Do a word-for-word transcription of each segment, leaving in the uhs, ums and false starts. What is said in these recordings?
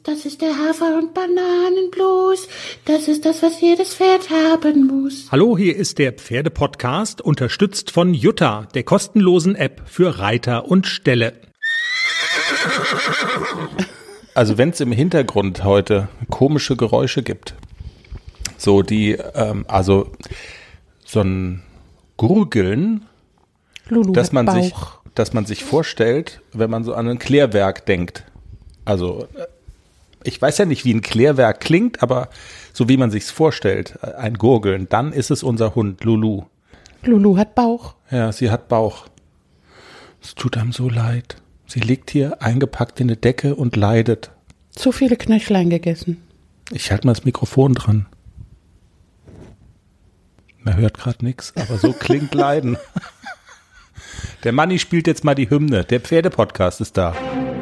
Das ist der Hafer- und Bananenblues. Das ist das, was jedes Pferd haben muss. Hallo, hier ist der Pferdepodcast, unterstützt von Jutta, der kostenlosen App für Reiter und Ställe. Also wenn es im Hintergrund heute komische Geräusche gibt, so die, ähm, also so ein Gurgeln, Lulu dass hat man Bauch. sich, dass man sich vorstellt, wenn man so an ein Klärwerk denkt. Also ich weiß ja nicht, wie ein Klärwerk klingt, aber so wie man sich's vorstellt, ein Gurgeln, dann ist es unser Hund Lulu. Lulu hat Bauch. Ja, sie hat Bauch. Es tut einem so leid. Sie liegt hier eingepackt in eine Decke und leidet. Zu viele Knöchlein gegessen. Ich halte mal das Mikrofon dran. Man hört gerade nichts, aber so klingt Leiden. Der Manni spielt jetzt mal die Hymne. Der Pferdepodcast ist da.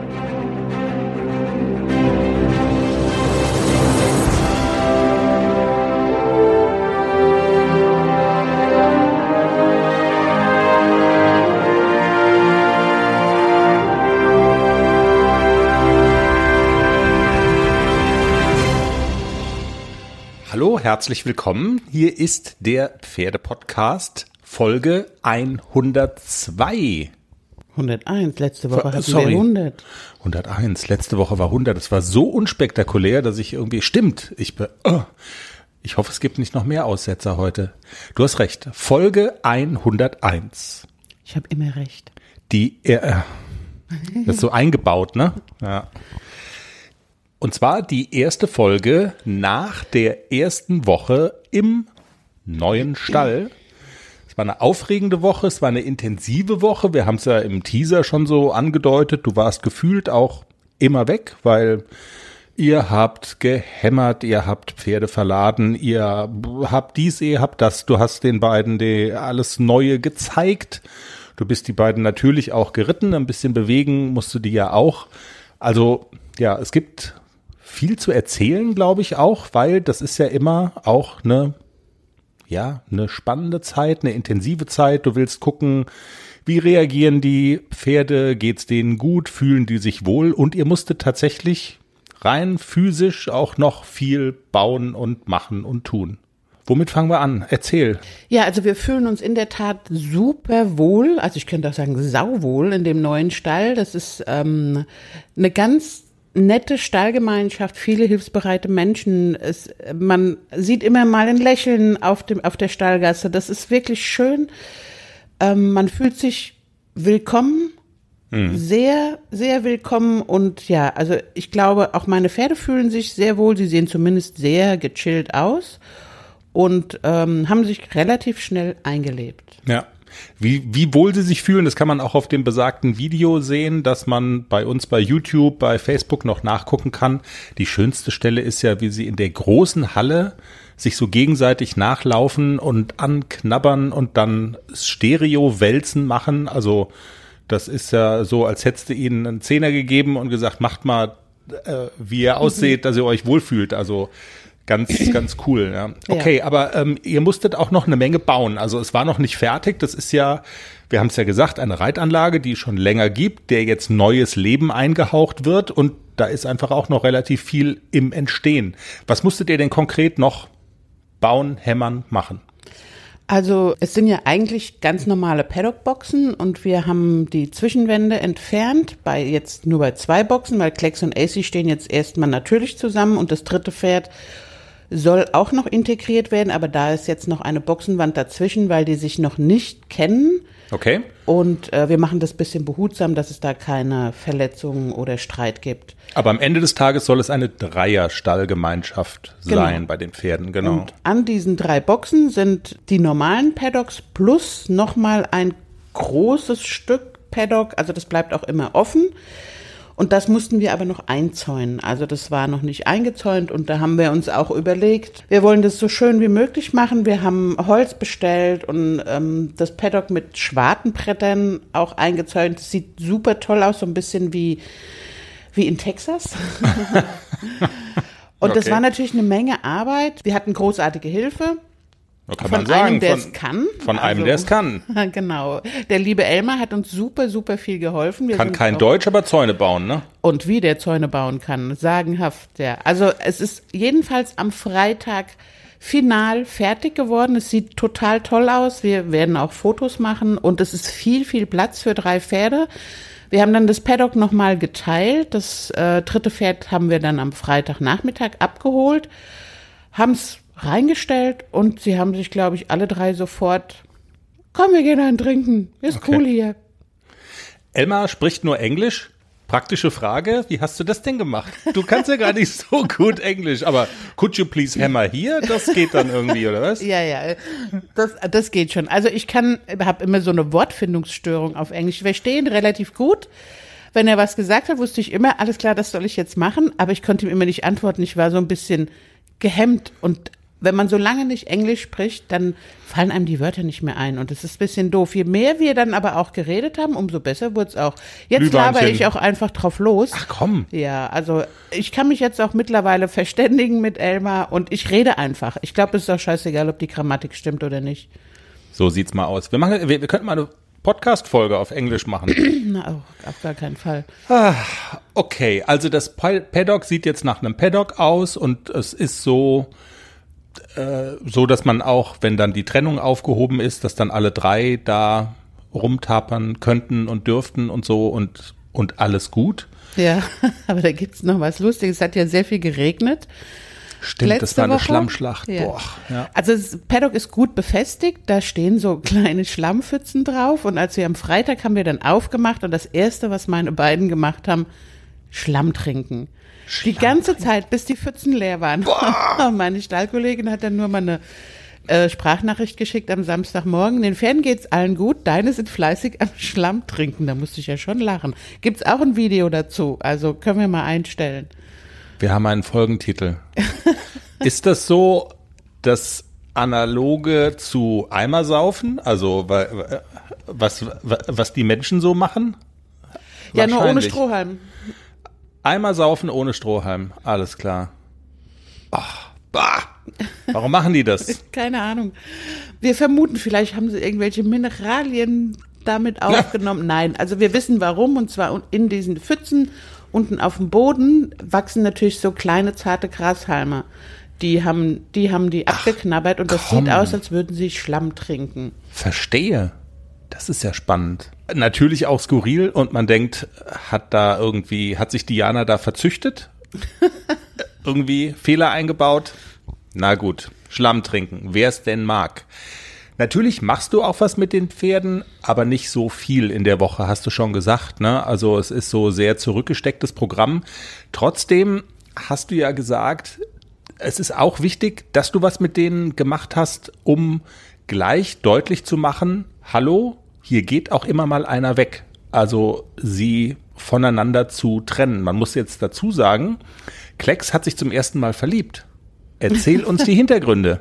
Hallo, herzlich willkommen. Hier ist der Pferdepodcast, Folge hundertzwei. hunderteins, letzte Woche hatten Sorry. wir hundert. hunderteins, letzte Woche war hundert. Das war so unspektakulär, dass ich irgendwie, stimmt, ich be, oh, ich hoffe, es gibt nicht noch mehr Aussetzer heute. Du hast recht, Folge hunderteins. Ich habe immer recht. Die, äh, das ist so eingebaut, ne? Ja. Und zwar die erste Folge nach der ersten Woche im neuen Stall. Es war eine aufregende Woche, es war eine intensive Woche. Wir haben es ja im Teaser schon so angedeutet. Du warst gefühlt auch immer weg, weil ihr habt gehämmert, ihr habt Pferde verladen, ihr habt dies, ihr habt das. Du hast den beiden die alles Neue gezeigt. Du bist die beiden natürlich auch geritten, ein bisschen bewegen musst du die ja auch. Also ja, es gibt viel zu erzählen, glaube ich auch, weil das ist ja immer auch eine, ja, eine spannende Zeit, eine intensive Zeit. Du willst gucken, wie reagieren die Pferde, geht's denen gut, fühlen die sich wohl, und ihr musstet tatsächlich rein physisch auch noch viel bauen und machen und tun. Womit fangen wir an? Erzähl. Ja, also wir fühlen uns in der Tat super wohl, also ich könnte auch sagen sauwohl in dem neuen Stall. Das ist ähm, eine ganz nette Stallgemeinschaft, viele hilfsbereite Menschen. Es, man sieht immer mal ein Lächeln auf dem auf der Stallgasse. Das ist wirklich schön. Ähm, man fühlt sich willkommen, mhm. sehr, sehr willkommen. Und ja, also ich glaube, auch meine Pferde fühlen sich sehr wohl. Sie sehen zumindest sehr gechillt aus und ähm, haben sich relativ schnell eingelebt. Ja. Wie, wie wohl sie sich fühlen, das kann man auch auf dem besagten Video sehen, das man bei uns bei YouTube, bei Facebook noch nachgucken kann. Die schönste Stelle ist ja, wie sie in der großen Halle sich so gegenseitig nachlaufen und anknabbern und dann Stereo-Wälzen machen. Also das ist ja so, als hättest du ihnen einen Zehner gegeben und gesagt, macht mal, äh, wie ihr ausseht, dass ihr euch wohlfühlt. Also Ganz, ganz cool, ja. Okay, ja. aber ähm, ihr musstet auch noch eine Menge bauen. Also es war noch nicht fertig. Das ist ja, wir haben es ja gesagt, eine Reitanlage, die es schon länger gibt, der jetzt neues Leben eingehaucht wird. Und da ist einfach auch noch relativ viel im Entstehen. Was musstet ihr denn konkret noch bauen, hämmern, machen? Also es sind ja eigentlich ganz normale Paddock-Boxen und wir haben die Zwischenwände entfernt, bei jetzt nur bei zwei Boxen, weil Klecks und A C stehen jetzt erstmal natürlich zusammen und das dritte Pferd soll auch noch integriert werden, aber da ist jetzt noch eine Boxenwand dazwischen, weil die sich noch nicht kennen. Okay. Und äh, wir machen das ein bisschen behutsam, dass es da keine Verletzungen oder Streit gibt. Aber am Ende des Tages soll es eine Dreier-Stallgemeinschaft sein, genau, bei den Pferden, genau. Und an diesen drei Boxen sind die normalen Paddocks plus nochmal ein großes Stück Paddock, also das bleibt auch immer offen. Und das mussten wir aber noch einzäunen. Also das war noch nicht eingezäunt und da haben wir uns auch überlegt, wir wollen das so schön wie möglich machen. Wir haben Holz bestellt und ähm, das Paddock mit Schwartenbrettern auch eingezäunt. Das sieht super toll aus, so ein bisschen wie, wie in Texas. Und okay, das war natürlich eine Menge Arbeit. Wir hatten großartige Hilfe. Da kann von man sagen, einem, der von, es kann. Von einem, also, der es kann. Genau. Der liebe Elmar hat uns super, super viel geholfen. Wir Kann sind kein auch, Deutsch, aber Zäune bauen, ne? Und wie der Zäune bauen kann, sagenhaft, ja. Also es ist jedenfalls am Freitag final fertig geworden. Es sieht total toll aus. Wir werden auch Fotos machen und es ist viel, viel Platz für drei Pferde. Wir haben dann das Paddock nochmal geteilt. Das äh, dritte Pferd haben wir dann am Freitagnachmittag abgeholt, haben es reingestellt und sie haben sich, glaube ich, alle drei sofort, komm, wir gehen einen trinken, ist Okay. cool hier. Elmar spricht nur Englisch. Praktische Frage, wie hast du das denn gemacht? Du kannst ja gar nicht so gut Englisch, aber could you please hammer here? Das geht dann irgendwie, oder was? Ja, ja, das, das geht schon. Also ich kann, habe immer so eine Wortfindungsstörung auf Englisch. Ich verstehe ihn relativ gut. Wenn er was gesagt hat, wusste ich immer, alles klar, das soll ich jetzt machen, aber ich konnte ihm immer nicht antworten. Ich war so ein bisschen gehemmt und wenn man so lange nicht Englisch spricht, dann fallen einem die Wörter nicht mehr ein und das ist ein bisschen doof. Je mehr wir dann aber auch geredet haben, umso besser wurde es auch. Jetzt Glühweinchen. laber ich auch einfach drauf los. Ach komm. Ja, also ich kann mich jetzt auch mittlerweile verständigen mit Elmar und ich rede einfach. Ich glaube, es ist auch scheißegal, ob die Grammatik stimmt oder nicht. So sieht's mal aus. Wir, machen, wir, wir könnten mal eine Podcast-Folge auf Englisch machen. Na, auch, auf gar keinen Fall. Okay, also das Paddock sieht jetzt nach einem Paddock aus und es ist so, äh, so, dass man auch, wenn dann die Trennung aufgehoben ist, dass dann alle drei da rumtapern könnten und dürften und so und, und alles gut. Ja, aber da gibt's noch was Lustiges. Es hat ja sehr viel geregnet. Stimmt, Letzte das war eine Woche? Schlammschlacht. Ja. Boah, ja. Also das Paddock ist gut befestigt, da stehen so kleine Schlammpfützen drauf und als wir am Freitag haben wir dann aufgemacht und das Erste, was meine beiden gemacht haben, Schlamm trinken. Die ganze Zeit, bis die Pfützen leer waren. Meine Stallkollegin hat dann nur mal eine äh, Sprachnachricht geschickt am Samstagmorgen. Den Pferden geht's allen gut, deine sind fleißig am Schlamm trinken. Da musste ich ja schon lachen. Gibt's auch ein Video dazu, also können wir mal einstellen. Wir haben einen Folgentitel. Ist das so das Analoge zu Eimersaufen? Also wa- was, wa- was die Menschen so machen? Ja, nur ohne Wahrscheinlich. Strohhalm. Eimersaufen ohne Strohhalm, alles klar. Ach, bah. Warum machen die das? Keine Ahnung. Wir vermuten, vielleicht haben sie irgendwelche Mineralien damit aufgenommen. Nein, also wir wissen warum und zwar in diesen Pfützen unten auf dem Boden wachsen natürlich so kleine zarte Grashalme. Die haben die, haben die abgeknabbert und das komm. sieht aus, als würden sie Schlamm trinken. Verstehe. Das ist ja spannend. Natürlich auch skurril und man denkt, hat da irgendwie, hat sich Diana da verzüchtet? Irgendwie Fehler eingebaut? Na gut, Schlamm trinken, wer es denn mag. Natürlich machst du auch was mit den Pferden, aber nicht so viel in der Woche, hast du schon gesagt, ne? Also es ist so sehr zurückgestecktes Programm. Trotzdem hast du ja gesagt, es ist auch wichtig, dass du was mit denen gemacht hast, um gleich deutlich zu machen, hallo, hier geht auch immer mal einer weg. Also sie voneinander zu trennen. Man muss jetzt dazu sagen, Klecks hat sich zum ersten Mal verliebt. Erzähl uns die Hintergründe.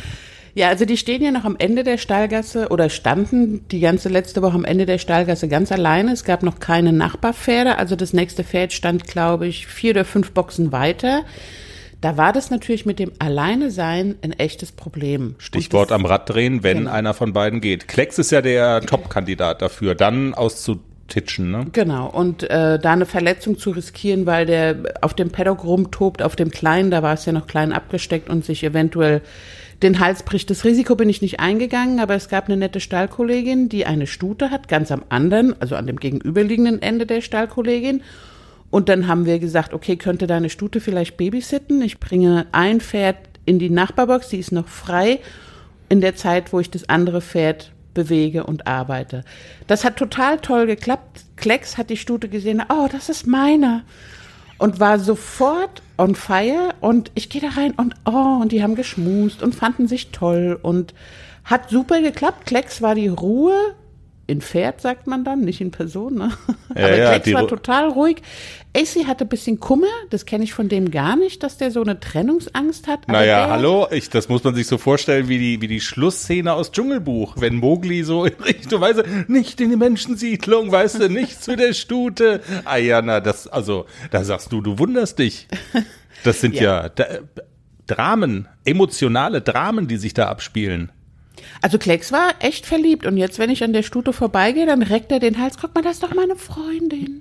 Ja, also die stehen ja noch am Ende der Stallgasse oder standen die ganze letzte Woche am Ende der Stallgasse ganz alleine. Es gab noch keine Nachbarpferde. Also das nächste Pferd stand, glaube ich, vier oder fünf Boxen weiter. Da war das natürlich mit dem Alleine-Sein ein echtes Problem. Stichwort das, am Rad drehen, wenn genau. einer von beiden geht. Klecks ist ja der Top-Kandidat dafür, dann auszutitschen, ne? Genau, und äh, da eine Verletzung zu riskieren, weil der auf dem Paddock rumtobt, auf dem Kleinen, da war es ja noch klein abgesteckt und sich eventuell den Hals bricht. Das Risiko bin ich nicht eingegangen, aber es gab eine nette Stallkollegin, die eine Stute hat, ganz am anderen, also an dem gegenüberliegenden Ende der Stallkollegin. Und dann haben wir gesagt, okay, könnte deine Stute vielleicht babysitten? Ich bringe ein Pferd in die Nachbarbox, die ist noch frei, in der Zeit, wo ich das andere Pferd bewege und arbeite. Das hat total toll geklappt. Klecks hat die Stute gesehen, oh, das ist meine. Und war sofort on fire und ich gehe da rein und oh, und die haben geschmust und fanden sich toll und hat super geklappt. Klecks war die Ruhe, in Pferd sagt man dann, nicht in Person, ne? Ja, Aber ja, Klecks die war Ru- total ruhig. Acey hatte ein bisschen Kummer, das kenne ich von dem gar nicht, dass der so eine Trennungsangst hat. Aber Naja, der, hallo, ich, das muss man sich so vorstellen wie die, wie die Schlussszene aus Dschungelbuch, wenn Mowgli so in Richtung, weißt du, nicht in die Menschensiedlung, weißt du, nicht zu der Stute. Ah ja, na, das, also, da sagst du, du wunderst dich. Das sind ja, Ja. da, Dramen, emotionale Dramen, die sich da abspielen. Also Klecks war echt verliebt und jetzt, wenn ich an der Stute vorbeigehe, dann reckt er den Hals, guck mal, das ist doch meine Freundin.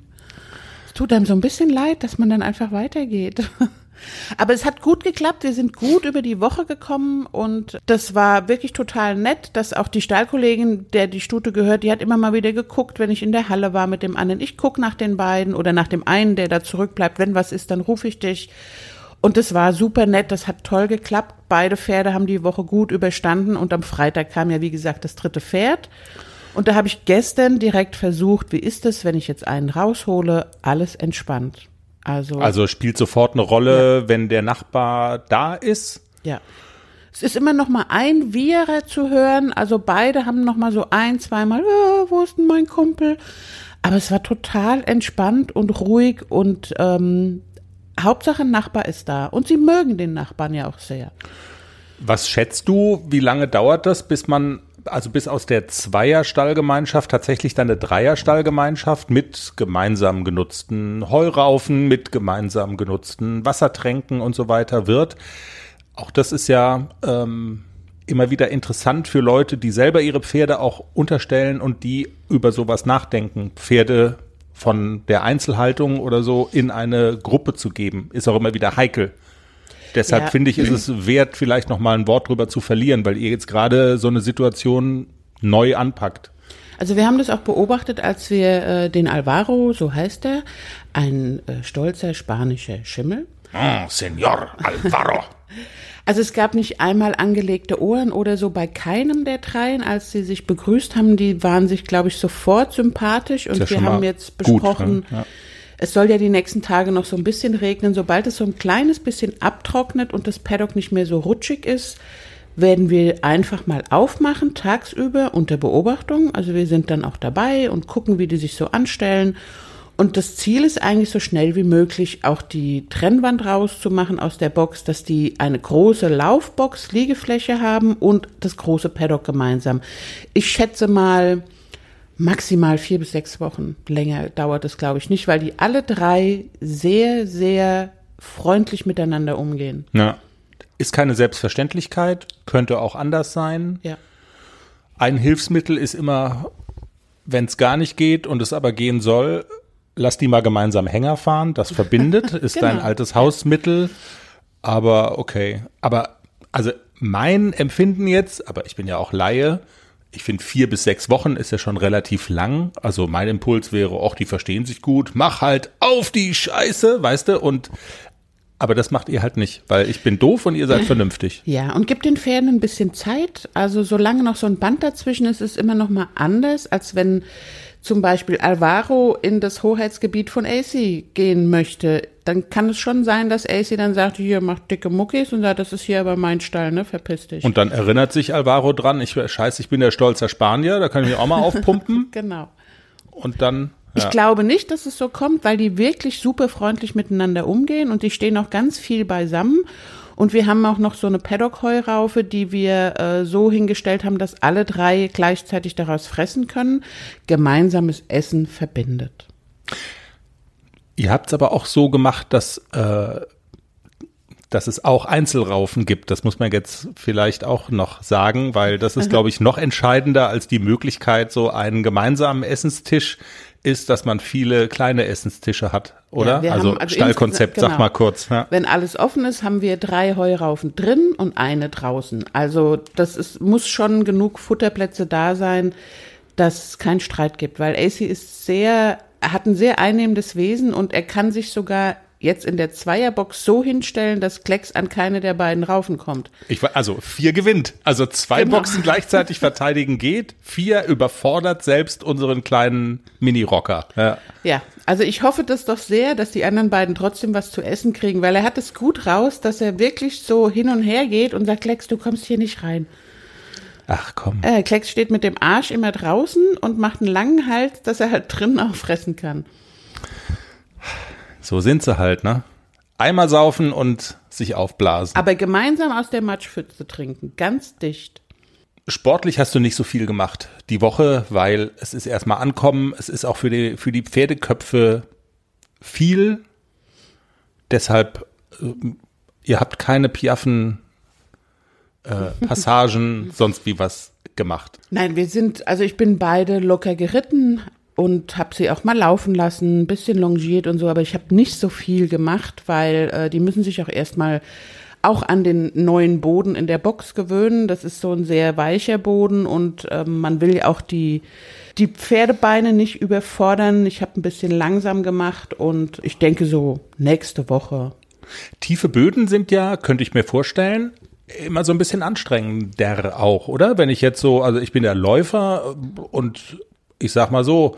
Es tut einem so ein bisschen leid, dass man dann einfach weitergeht. Aber es hat gut geklappt, wir sind gut über die Woche gekommen und das war wirklich total nett, dass auch die Stallkollegin, der die Stute gehört, die hat immer mal wieder geguckt, wenn ich in der Halle war mit dem anderen. Ich gucke nach den beiden oder nach dem einen, der da zurückbleibt. Wenn was ist, dann rufe ich dich. Und das war super nett, das hat toll geklappt. Beide Pferde haben die Woche gut überstanden und am Freitag kam ja, wie gesagt, das dritte Pferd. Und da habe ich gestern direkt versucht, wie ist es, wenn ich jetzt einen raushole, alles entspannt. Also, also spielt sofort eine Rolle, ja. wenn der Nachbar da ist? Ja. Es ist immer noch mal ein Wierer zu hören, also beide haben noch mal so ein, zweimal, äh, wo ist denn mein Kumpel? Aber es war total entspannt und ruhig und ähm, Hauptsache ein Nachbar ist da und sie mögen den Nachbarn ja auch sehr. Was schätzt du, wie lange dauert das, bis man, also bis aus der Zweier-Stallgemeinschaft tatsächlich dann eine Dreier-Stallgemeinschaft mit gemeinsam genutzten Heuraufen, mit gemeinsam genutzten Wassertränken und so weiter wird? Auch das ist ja ähm, immer wieder interessant für Leute, die selber ihre Pferde auch unterstellen und die über sowas nachdenken, Pferde von der Einzelhaltung oder so in eine Gruppe zu geben, ist auch immer wieder heikel. Deshalb ja. finde ich, ist es wert, vielleicht noch mal ein Wort drüber zu verlieren, weil ihr jetzt gerade so eine Situation neu anpackt. Also wir haben das auch beobachtet, als wir äh, den Alvaro, so heißt er, ein äh, stolzer spanischer Schimmel. Oh, Señor Alvaro. Also es gab nicht einmal angelegte Ohren oder so bei keinem der dreien, als sie sich begrüßt haben. Die waren sich, glaube ich, sofort sympathisch und ja wir haben jetzt besprochen, gut, ne? Ja. Es soll ja die nächsten Tage noch so ein bisschen regnen. Sobald es so ein kleines bisschen abtrocknet und das Paddock nicht mehr so rutschig ist, werden wir einfach mal aufmachen, tagsüber unter Beobachtung. Also wir sind dann auch dabei und gucken, wie die sich so anstellen. Und das Ziel ist eigentlich so schnell wie möglich auch die Trennwand rauszumachen aus der Box, dass die eine große Laufbox, Liegefläche haben und das große Paddock gemeinsam. Ich schätze mal maximal vier bis sechs Wochen. Länger dauert es, glaube ich, nicht, weil die alle drei sehr, sehr freundlich miteinander umgehen. Ja. Ist keine Selbstverständlichkeit, könnte auch anders sein. Ja. Ein Hilfsmittel ist immer, wenn es gar nicht geht und es aber gehen soll, lass die mal gemeinsam Hänger fahren, das verbindet, ist Genau. dein altes Hausmittel, aber okay. Aber also mein Empfinden jetzt, aber ich bin ja auch Laie, ich finde vier bis sechs Wochen ist ja schon relativ lang, also mein Impuls wäre, ach, die verstehen sich gut, mach halt auf die Scheiße, weißt du, und aber das macht ihr halt nicht, weil ich bin doof und ihr seid vernünftig. Ja, und gibt den Pferden ein bisschen Zeit. Also solange noch so ein Band dazwischen ist, ist es immer noch mal anders, als wenn zum Beispiel Alvaro in das Hoheitsgebiet von A C gehen möchte. Dann kann es schon sein, dass A C dann sagt, hier, mach dicke Muckis und sagt, das ist hier aber mein Stall, ne, verpiss dich. Und dann erinnert sich Alvaro dran, ich scheiße, ich bin der stolzer Spanier, da kann ich mich auch mal aufpumpen. Genau. Und dann Ich ja. glaube nicht, dass es so kommt, weil die wirklich super freundlich miteinander umgehen und die stehen auch ganz viel beisammen. Und wir haben auch noch so eine Paddock-Heuraufe, die wir äh, so hingestellt haben, dass alle drei gleichzeitig daraus fressen können. Gemeinsames Essen verbindet. Ihr habt es aber auch so gemacht, dass, äh, dass es auch Einzelraufen gibt. Das muss man jetzt vielleicht auch noch sagen, weil das ist, glaube ich, noch entscheidender als die Möglichkeit, so einen gemeinsamen Essenstisch ist, dass man viele kleine Essenstische hat, oder? Ja, also, haben, also Stallkonzept, genau. sag mal kurz. Ja. Wenn alles offen ist, haben wir drei Heuraufen drin und eine draußen. Also das ist, muss schon genug Futterplätze da sein, dass es keinen Streit gibt, weil A C ist sehr, hat ein sehr einnehmendes Wesen und er kann sich sogar jetzt in der Zweierbox so hinstellen, dass Klecks an keine der beiden Raufen kommt. Ich, also vier gewinnt. Also zwei Genau. Boxen gleichzeitig verteidigen geht. Vier überfordert selbst unseren kleinen Mini-Rocker. Ja. Ja, also ich hoffe das doch sehr, dass die anderen beiden trotzdem was zu essen kriegen, weil er hat es gut raus, dass er wirklich so hin und her geht und sagt, Klecks, du kommst hier nicht rein. Ach komm. Äh, Klecks steht mit dem Arsch immer draußen und macht einen langen Hals, dass er halt drinnen auch fressen kann. So sind sie halt, ne? Einmal saufen und sich aufblasen. Aber gemeinsam aus der Matschpfütze trinken, ganz dicht. Sportlich hast du nicht so viel gemacht die Woche, weil es ist erstmal ankommen, es ist auch für die, für die Pferdeköpfe viel. Deshalb äh, ihr habt keine Piaffen äh, Passagen, sonst wie was gemacht? Nein, wir sind, also ich bin beide locker geritten und habe sie auch mal laufen lassen, ein bisschen longiert und so, aber ich habe nicht so viel gemacht, weil äh, die müssen sich auch erstmal auch an den neuen Boden in der Box gewöhnen. Das ist so ein sehr weicher Boden und ähm, man will ja auch die, die Pferdebeine nicht überfordern. Ich habe ein bisschen langsam gemacht und ich denke so nächste Woche. Tiefe Böden sind ja, könnte ich mir vorstellen, immer so ein bisschen anstrengender auch, oder? Wenn ich jetzt so, also ich bin ja Läufer und ich sag mal so,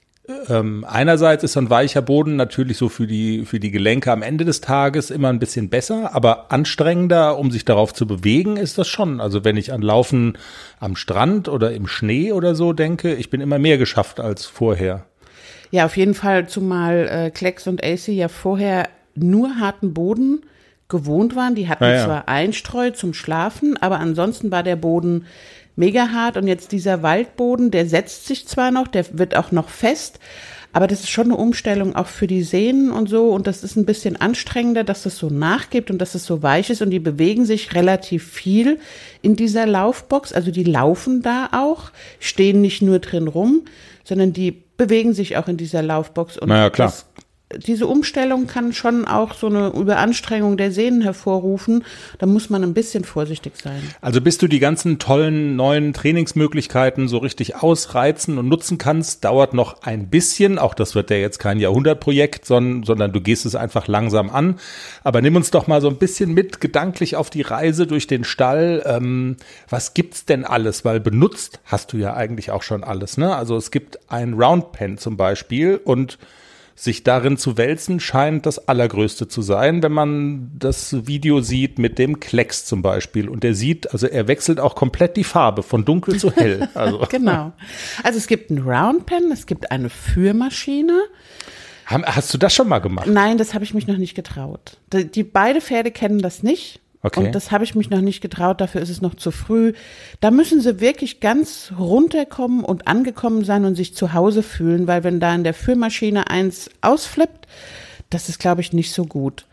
ähm, einerseits ist so ein weicher Boden natürlich so für die, für die Gelenke am Ende des Tages immer ein bisschen besser, aber anstrengender, um sich darauf zu bewegen, ist das schon. Also wenn ich an Laufen am Strand oder im Schnee oder so denke, ich bin immer mehr geschafft als vorher. Ja, auf jeden Fall, zumal äh, Klecks und A C ja vorher nur harten Boden gewohnt waren. Die hatten ja, ja. zwar Einstreu zum Schlafen, aber ansonsten war der Boden mega hart und jetzt dieser Waldboden, der setzt sich zwar noch, der wird auch noch fest, aber das ist schon eine Umstellung auch für die Sehnen und so und das ist ein bisschen anstrengender, dass das so nachgibt und dass es so weich ist und die bewegen sich relativ viel in dieser Laufbox, also die laufen da auch, stehen nicht nur drin rum, sondern die bewegen sich auch in dieser Laufbox und naja, klar. Das, diese Umstellung kann schon auch so eine Überanstrengung der Sehnen hervorrufen. Da muss man ein bisschen vorsichtig sein. Also bis du die ganzen tollen neuen Trainingsmöglichkeiten so richtig ausreizen und nutzen kannst, dauert noch ein bisschen. Auch das wird ja jetzt kein Jahrhundertprojekt, sondern, sondern du gehst es einfach langsam an. Aber nimm uns doch mal so ein bisschen mit gedanklich auf die Reise durch den Stall. Ähm, was gibt's denn alles? Weil benutzt hast du ja eigentlich auch schon alles, ne? Also es gibt ein Round Pen zum Beispiel und sich darin zu wälzen, scheint das Allergrößte zu sein, wenn man das Video sieht mit dem Klecks zum Beispiel. Und er sieht, also er wechselt auch komplett die Farbe von dunkel zu hell. Also. Genau. Also es gibt ein Round Pen, es gibt eine Führmaschine. Hast du das schon mal gemacht? Nein, das habe ich mich noch nicht getraut. Die, die beide Pferde kennen das nicht. Okay. Und das habe ich mich noch nicht getraut, dafür ist es noch zu früh. Da müssen sie wirklich ganz runterkommen und angekommen sein und sich zu Hause fühlen, weil wenn da in der Führmaschine eins ausflippt, das ist, glaube ich, nicht so gut.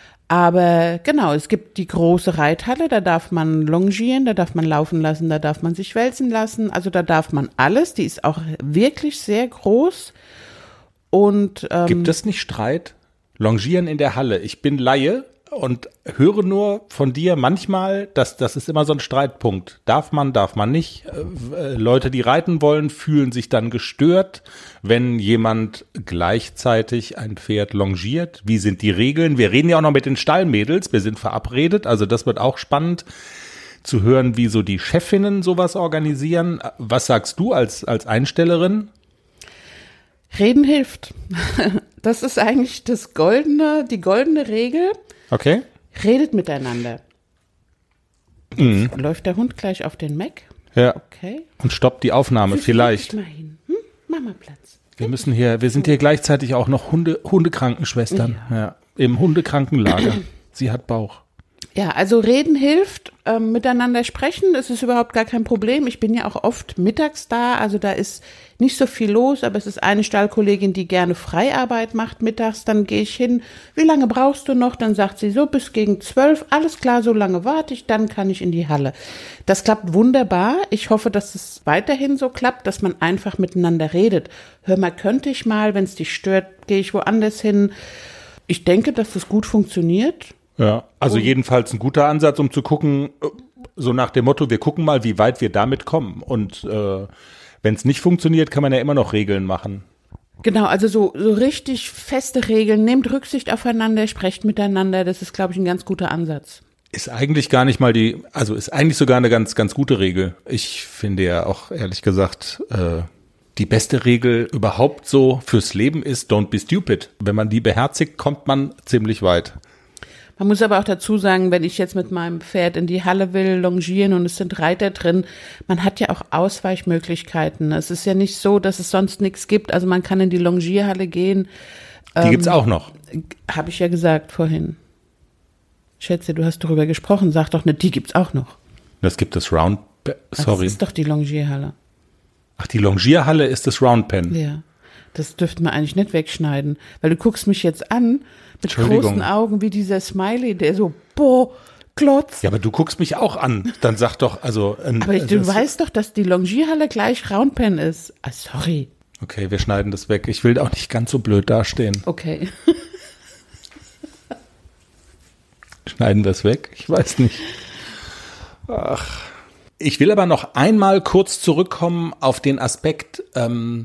Aber genau, es gibt die große Reithalle, da darf man longieren, da darf man laufen lassen, da darf man sich wälzen lassen, also da darf man alles. Die ist auch wirklich sehr groß. Und ähm, gibt es nicht Streit? Longieren in der Halle. Ich bin Laie. Und höre nur von dir manchmal, dass das ist immer so ein Streitpunkt. Darf man, darf man nicht. Äh, Leute, die reiten wollen, fühlen sich dann gestört, wenn jemand gleichzeitig ein Pferd longiert. Wie sind die Regeln? Wir reden ja auch noch mit den Stallmädels. Wir sind verabredet. Also das wird auch spannend zu hören, wie so die Chefinnen sowas organisieren. Was sagst du als, als Einstellerin? Reden hilft. Das ist eigentlich das goldene, die goldene Regel. Okay. Redet miteinander. Mhm. Läuft der Hund gleich auf den Mac? Ja. Okay. Und stoppt die Aufnahme Fühl vielleicht. Mal hin. Hm? Mach mal Platz. Wir müssen hier, wir sind hier gleichzeitig auch noch Hunde, Hundekrankenschwestern. Ja. Ja. Im Hundekrankenlager. Sie hat Bauch. Ja, also reden hilft, ähm, miteinander sprechen, das ist überhaupt gar kein Problem. Ich bin ja auch oft mittags da, also da ist nicht so viel los, aber es ist eine Stallkollegin, die gerne Freiarbeit macht mittags, dann gehe ich hin, wie lange brauchst du noch? Dann sagt sie so, bis gegen zwölf, alles klar, so lange warte ich, dann kann ich in die Halle. Das klappt wunderbar. Ich hoffe, dass es weiterhin so klappt, dass man einfach miteinander redet. Hör mal, könnte ich mal, wenn es dich stört, gehe ich woanders hin. Ich denke, dass das gut funktioniert. Ja, also und jedenfalls ein guter Ansatz, um zu gucken, so nach dem Motto, wir gucken mal, wie weit wir damit kommen. Und äh, wenn es nicht funktioniert, kann man ja immer noch Regeln machen. Genau, also so, so richtig feste Regeln, nehmt Rücksicht aufeinander, sprecht miteinander, das ist, glaube ich, ein ganz guter Ansatz. Ist eigentlich gar nicht mal die, also ist eigentlich sogar eine ganz, ganz gute Regel. Ich finde ja auch, ehrlich gesagt, äh, die beste Regel überhaupt so fürs Leben ist, don't be stupid. Wenn man die beherzigt, kommt man ziemlich weit. Man muss aber auch dazu sagen, wenn ich jetzt mit meinem Pferd in die Halle will, longieren und es sind Reiter drin, man hat ja auch Ausweichmöglichkeiten. Es ist ja nicht so, dass es sonst nichts gibt. Also man kann in die Longierhalle gehen. Die ähm, gibt's auch noch. Habe ich ja gesagt vorhin. Schätze, du hast darüber gesprochen. Sag doch nicht, die gibt's auch noch. Das gibt es Round, sorry. Das ist doch die Longierhalle. Ach, die Longierhalle ist das Round Pen. Ja. Das dürften wir eigentlich nicht wegschneiden, weil du guckst mich jetzt an mit großen Augen wie dieser Smiley, der so, boah, Klotz. Ja, aber du guckst mich auch an. Dann sag doch, also. Ein, aber ich, du weißt doch, dass die Longierhalle gleich Roundpen ist. Ah, sorry. Okay, wir schneiden das weg. Ich will auch nicht ganz so blöd dastehen. Okay. Schneiden wir es weg? Ich weiß nicht. Ach. Ich will aber noch einmal kurz zurückkommen auf den Aspekt, ähm,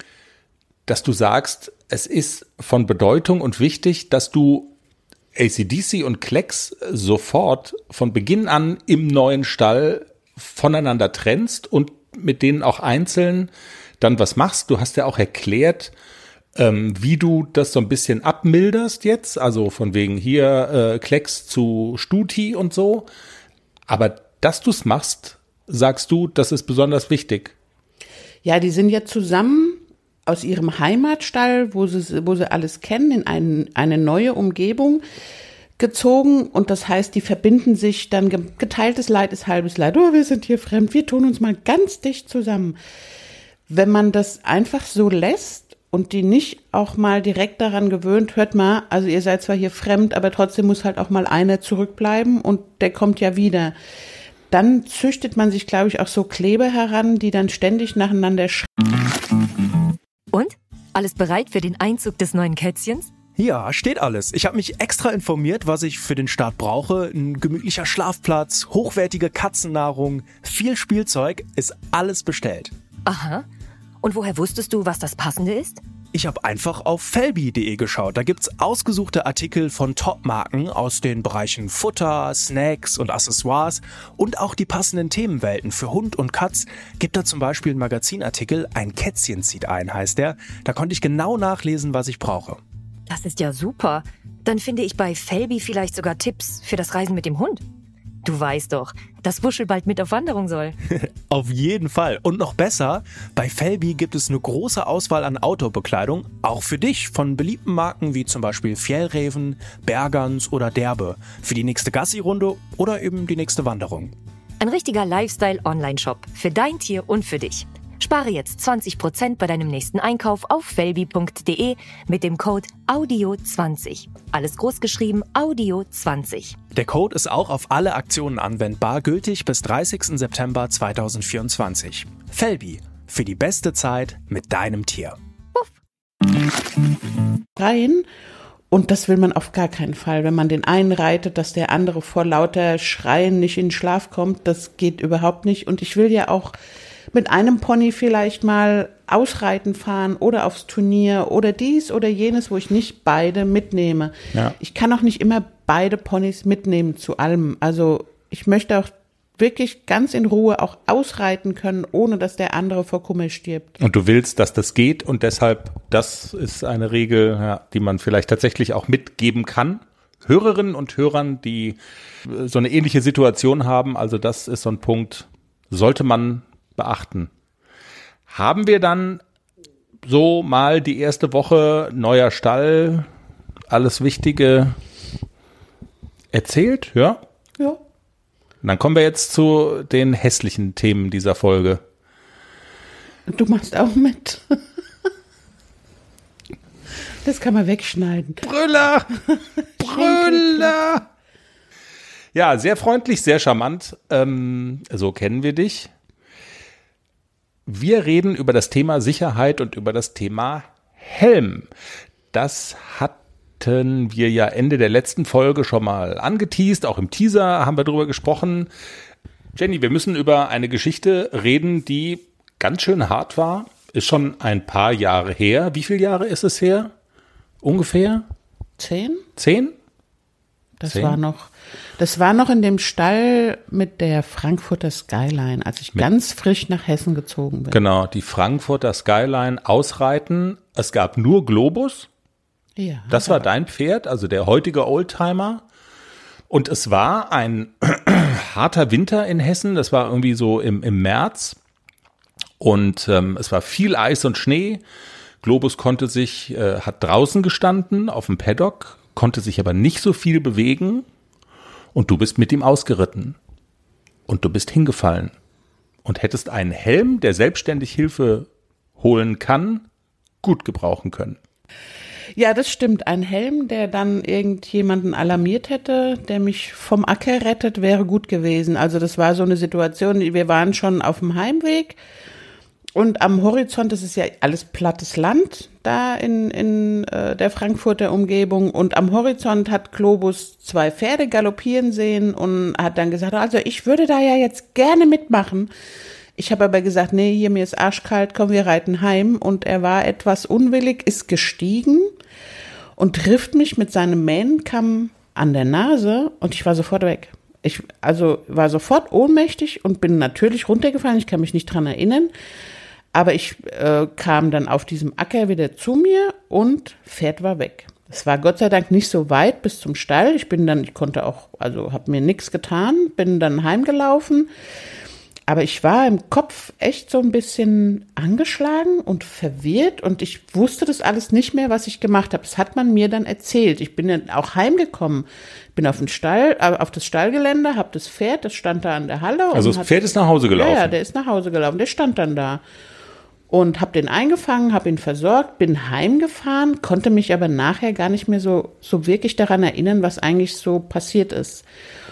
dass du sagst, es ist von Bedeutung und wichtig, dass du A C D C und Klecks sofort von Beginn an im neuen Stall voneinander trennst und mit denen auch einzeln dann was machst. Du hast ja auch erklärt, ähm, wie du das so ein bisschen abmilderst jetzt, also von wegen hier äh, Klecks zu Stuti und so. Aber dass du es machst, sagst du, das ist besonders wichtig. Ja, die sind ja zusammen aus ihrem Heimatstall, wo sie, wo sie alles kennen, in ein, eine neue Umgebung gezogen. Und das heißt, die verbinden sich dann, geteiltes Leid ist halbes Leid. Oh, wir sind hier fremd, wir tun uns mal ganz dicht zusammen. Wenn man das einfach so lässt und die nicht auch mal direkt daran gewöhnt, hört mal, also ihr seid zwar hier fremd, aber trotzdem muss halt auch mal einer zurückbleiben und der kommt ja wieder. Dann züchtet man sich, glaube ich, auch so Kleber heran, die dann ständig nacheinander schreien. Und? Alles bereit für den Einzug des neuen Kätzchens? Ja, steht alles. Ich habe mich extra informiert, was ich für den Start brauche. Ein gemütlicher Schlafplatz, hochwertige Katzennahrung, viel Spielzeug, ist alles bestellt. Aha. Und woher wusstest du, was das Passende ist? Ich habe einfach auf felby punkt de geschaut. Da gibt's ausgesuchte Artikel von Top-Marken aus den Bereichen Futter, Snacks und Accessoires und auch die passenden Themenwelten für Hund und Katz. Gibt da zum Beispiel einen Magazinartikel, ein Kätzchen zieht ein, heißt der. Da konnte ich genau nachlesen, was ich brauche. Das ist ja super. Dann finde ich bei Felby vielleicht sogar Tipps für das Reisen mit dem Hund. Du weißt doch, dass Wuschel bald mit auf Wanderung soll. Auf jeden Fall. Und noch besser, bei Felby gibt es eine große Auswahl an Outdoor-Bekleidung, auch für dich, von beliebten Marken wie zum Beispiel Fjällräven, Bergans oder Derbe, für die nächste Gassi-Runde oder eben die nächste Wanderung. Ein richtiger Lifestyle-Online-Shop für dein Tier und für dich. Spare jetzt zwanzig Prozent bei deinem nächsten Einkauf auf felby punkt de mit dem Code Audio zwanzig. Alles großgeschrieben Audio zwanzig. Der Code ist auch auf alle Aktionen anwendbar, gültig bis dreißigsten September zweitausendvierundzwanzig. Felby, für die beste Zeit mit deinem Tier. Puff. Rein. Und das will man auf gar keinen Fall. Wenn man den einen reitet, dass der andere vor lauter Schreien nicht in den Schlaf kommt, das geht überhaupt nicht. Und ich will ja auch mit einem Pony vielleicht mal ausreiten fahren oder aufs Turnier oder dies oder jenes, wo ich nicht beide mitnehme. Ja. Ich kann auch nicht immer beide Ponys mitnehmen zu allem. Also ich möchte auch wirklich ganz in Ruhe auch ausreiten können, ohne dass der andere vor Kummer stirbt. Und du willst, dass das geht und deshalb, das ist eine Regel, ja, die man vielleicht tatsächlich auch mitgeben kann. Hörerinnen und Hörern, die so eine ähnliche Situation haben, also das ist so ein Punkt, sollte man beachten. Haben wir dann so mal die erste Woche neuer Stall, alles Wichtige erzählt, ja? Ja. Und dann kommen wir jetzt zu den hässlichen Themen dieser Folge. Du machst auch mit. Das kann man wegschneiden. Brüller! Brüller! Ja, sehr freundlich, sehr charmant. Ähm, so kennen wir dich. Wir reden über das Thema Sicherheit und über das Thema Helm. Das hatten wir ja Ende der letzten Folge schon mal angeteast. Auch im Teaser haben wir drüber gesprochen. Jenny, wir müssen über eine Geschichte reden, die ganz schön hart war. Ist schon ein paar Jahre her. Wie viele Jahre ist es her? Ungefähr? Zehn? Zehn? Das Zehn? war noch, das war noch in dem Stall mit der Frankfurter Skyline, als ich Mit- ganz frisch nach Hessen gezogen bin. Genau, die Frankfurter Skyline ausreiten. Es gab nur Globus. Ja. Das war dein Pferd, also der heutige Oldtimer. Und es war ein harter Winter in Hessen. Das war irgendwie so im, im März. Und ähm, es war viel Eis und Schnee. Globus konnte sich, äh, hat draußen gestanden auf dem Paddock, konnte sich aber nicht so viel bewegen. Und du bist mit ihm ausgeritten. Und du bist hingefallen. Und hättest einen Helm, der selbstständig Hilfe holen kann, gut gebrauchen können. Ja, das stimmt. Ein Helm, der dann irgendjemanden alarmiert hätte, der mich vom Acker rettet, wäre gut gewesen. Also das war so eine Situation, wir waren schon auf dem Heimweg und am Horizont, das ist ja alles plattes Land da in, in äh, der Frankfurter Umgebung, und am Horizont hat Globus zwei Pferde galoppieren sehen und hat dann gesagt, also ich würde da ja jetzt gerne mitmachen. Ich habe aber gesagt, nee, hier, mir ist arschkalt, komm, wir reiten heim. Und er war etwas unwillig, ist gestiegen und trifft mich mit seinem Mähnenkamm an der Nase und ich war sofort weg. Ich also war sofort ohnmächtig und bin natürlich runtergefallen, ich kann mich nicht dran erinnern. Aber ich äh, kam dann auf diesem Acker wieder zu mir und Pferd war weg. Es war Gott sei Dank nicht so weit bis zum Stall. Ich bin dann, ich konnte auch, also habe mir nichts getan, bin dann heimgelaufen. Aber ich war im Kopf echt so ein bisschen angeschlagen und verwirrt und ich wusste das alles nicht mehr, was ich gemacht habe. Das hat man mir dann erzählt. Ich bin dann auch heimgekommen, bin auf den Stall, auf das Stallgelände, habe das Pferd, das stand da an der Halle. Also das Pferd ist nach Hause gelaufen? Ja, ja, der ist nach Hause gelaufen, der stand dann da. Und habe den eingefangen, habe ihn versorgt, bin heimgefahren, konnte mich aber nachher gar nicht mehr so, so wirklich daran erinnern, was eigentlich so passiert ist.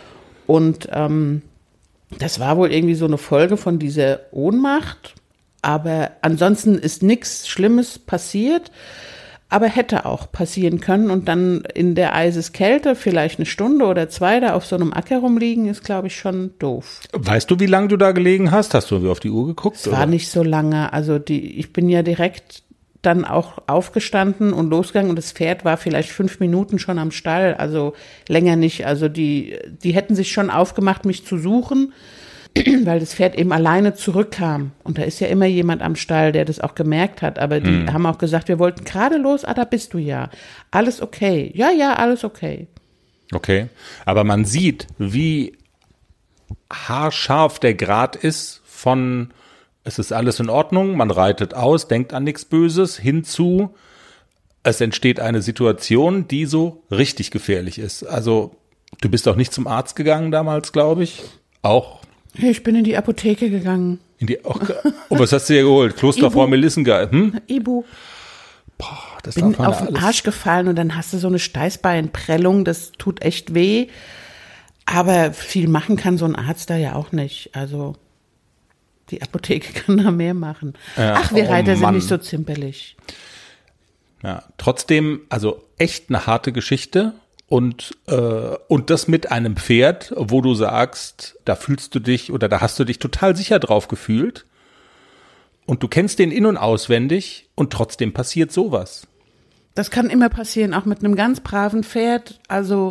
Und ähm, das war wohl irgendwie so eine Folge von dieser Ohnmacht, aber ansonsten ist nichts Schlimmes passiert, aber hätte auch passieren können und dann in der Eiseskälte vielleicht eine Stunde oder zwei da auf so einem Acker rumliegen, ist, glaube ich, schon doof. Weißt du, wie lange du da gelegen hast? Hast du auf die Uhr geguckt? Es war nicht so lange, also die, ich bin ja direkt dann auch aufgestanden und losgegangen und das Pferd war vielleicht fünf Minuten schon am Stall, also länger nicht. Also die, die hätten sich schon aufgemacht, mich zu suchen, weil das Pferd eben alleine zurückkam. Und da ist ja immer jemand am Stall, der das auch gemerkt hat. Aber die hm. haben auch gesagt, wir wollten gerade los, ah, da bist du ja. Alles okay. Ja, ja, alles okay. Okay, aber man sieht, wie haarscharf der Grat ist von es ist alles in Ordnung, man reitet aus, denkt an nichts Böses, hinzu, es entsteht eine Situation, die so richtig gefährlich ist. Also, du bist auch nicht zum Arzt gegangen damals, glaube ich. Auch. Ich bin in die Apotheke gegangen. In die, oh, oh, was hast du dir geholt? Klosterfrau Melissengeil, hm? Ibu. Boah, das bin darf man auf da den alles. Arsch gefallen und dann hast du so eine Steißbeinprellung, das tut echt weh. Aber viel machen kann so ein Arzt da ja auch nicht. Also, die Apotheke kann da mehr machen. Ja, Ach, wir oh Reiter sind Mann. nicht so zimperlich. Ja, trotzdem, also echt eine harte Geschichte und, äh, und das mit einem Pferd, wo du sagst, da fühlst du dich oder da hast du dich total sicher drauf gefühlt und du kennst den in- und auswendig und trotzdem passiert sowas. Das kann immer passieren, auch mit einem ganz braven Pferd. Also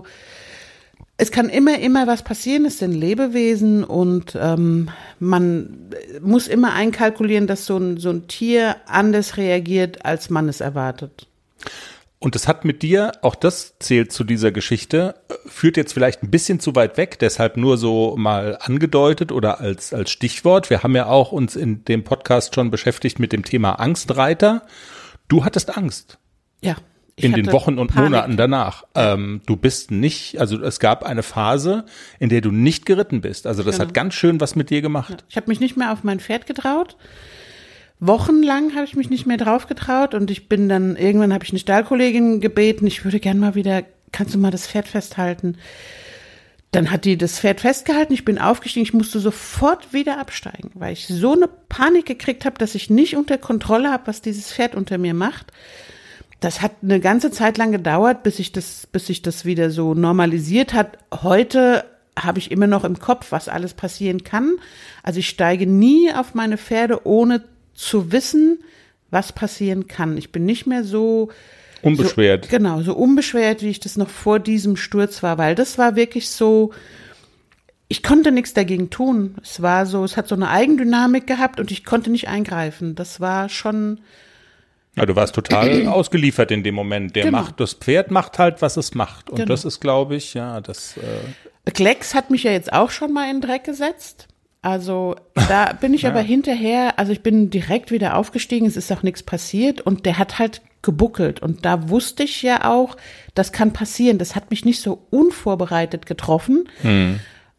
es kann immer, immer was passieren, es sind Lebewesen und ähm, man muss immer einkalkulieren, dass so ein, so ein Tier anders reagiert, als man es erwartet. Und das hat mit dir, auch das zählt zu dieser Geschichte, führt jetzt vielleicht ein bisschen zu weit weg, deshalb nur so mal angedeutet oder als, als Stichwort. Wir haben ja auch uns in dem Podcast schon beschäftigt mit dem Thema Angstreiter. Du hattest Angst. Ja. In den Wochen und Panik. Monaten danach. Ähm, du bist nicht, also es gab eine Phase, in der du nicht geritten bist. Also das Genau. hat ganz schön was mit dir gemacht. Ja. Ich habe mich nicht mehr auf mein Pferd getraut. Wochenlang habe ich mich nicht mehr drauf getraut und ich bin dann, irgendwann habe ich eine Stallkollegin gebeten, ich würde gern mal wieder, kannst du mal das Pferd festhalten? Dann hat die das Pferd festgehalten, ich bin aufgestiegen, ich musste sofort wieder absteigen, weil ich so eine Panik gekriegt habe, dass ich nicht unter Kontrolle habe, was dieses Pferd unter mir macht. Das hat eine ganze Zeit lang gedauert, bis sich das, bis sich das wieder so normalisiert hat. Heute habe ich immer noch im Kopf, was alles passieren kann. Also ich steige nie auf meine Pferde, ohne zu wissen, was passieren kann. Ich bin nicht mehr so Unbeschwert. So, genau, so unbeschwert, wie ich das noch vor diesem Sturz war, weil das war wirklich so, ich konnte nichts dagegen tun. Es war so, es hat so eine Eigendynamik gehabt und ich konnte nicht eingreifen. Das war schon. Ja, du warst total ausgeliefert in dem Moment. Der Genau. macht, das Pferd macht halt, was es macht. Und Genau. das ist, glaube ich, ja, das. Äh Klecks hat mich ja jetzt auch schon mal in den Dreck gesetzt. Also da bin ich Ja. aber hinterher, also ich bin direkt wieder aufgestiegen, es ist auch nichts passiert und der hat halt gebuckelt und da wusste ich ja auch, das kann passieren. Das hat mich nicht so unvorbereitet getroffen. Hm.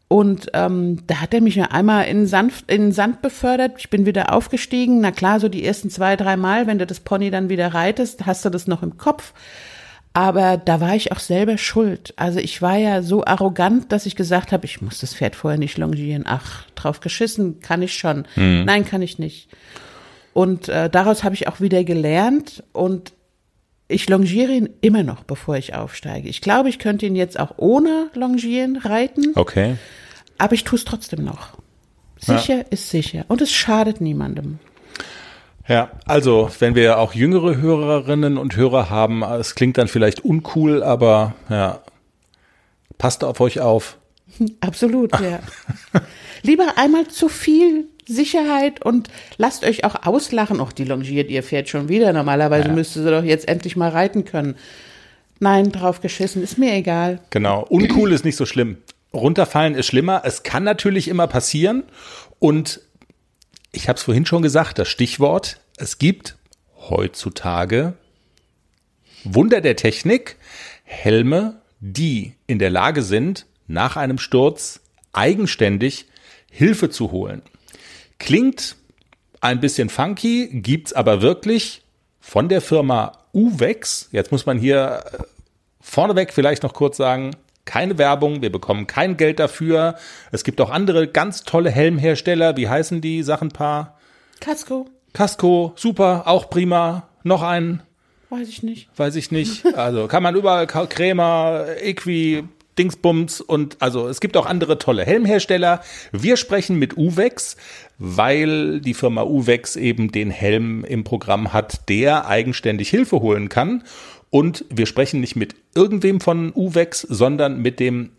Und ähm, da hat er mich ja einmal in, sanft, in den Sand befördert. Ich bin wieder aufgestiegen. Na klar, so die ersten zwei, drei Mal, wenn du das Pony dann wieder reitest, hast du das noch im Kopf. Aber da war ich auch selber schuld. Also ich war ja so arrogant, dass ich gesagt habe, ich muss das Pferd vorher nicht longieren. Ach, drauf geschissen, kann ich schon. Mhm. Nein, kann ich nicht. Und äh, daraus habe ich auch wieder gelernt. Und ich longiere ihn immer noch, bevor ich aufsteige. Ich glaube, ich könnte ihn jetzt auch ohne Longieren reiten. Okay. Aber ich tue es trotzdem noch. Sicher ja. ist sicher. Und es schadet niemandem. Ja, also wenn wir auch jüngere Hörerinnen und Hörer haben, es klingt dann vielleicht uncool, aber ja, passt auf euch auf. Absolut, ja. Lieber einmal zu viel Sicherheit und lasst euch auch auslachen. Och, die longiert ihr Pferd schon wieder. Normalerweise ja. müsste sie doch jetzt endlich mal reiten können. Nein, drauf geschissen, ist mir egal. Genau, uncool ist nicht so schlimm. Runterfallen ist schlimmer. Es kann natürlich immer passieren und ich habe es vorhin schon gesagt, das Stichwort, es gibt heutzutage Wunder der Technik, Helme, die in der Lage sind, nach einem Sturz eigenständig Hilfe zu holen. Klingt ein bisschen funky, gibt's aber wirklich von der Firma Uvex. Jetzt muss man hier vorneweg vielleicht noch kurz sagen, keine Werbung, wir bekommen kein Geld dafür. Es gibt auch andere ganz tolle Helmhersteller. Wie heißen die Sachenpaar? Casco. Casco, super, auch prima. Noch einen? Weiß ich nicht. Weiß ich nicht. Also kann man überall, Krämer, Equi, Dingsbums und also es gibt auch andere tolle Helmhersteller. Wir sprechen mit Uvex, weil die Firma Uvex eben den Helm im Programm hat, der eigenständig Hilfe holen kann. Und wir sprechen nicht mit irgendwem von Uvex, sondern mit dem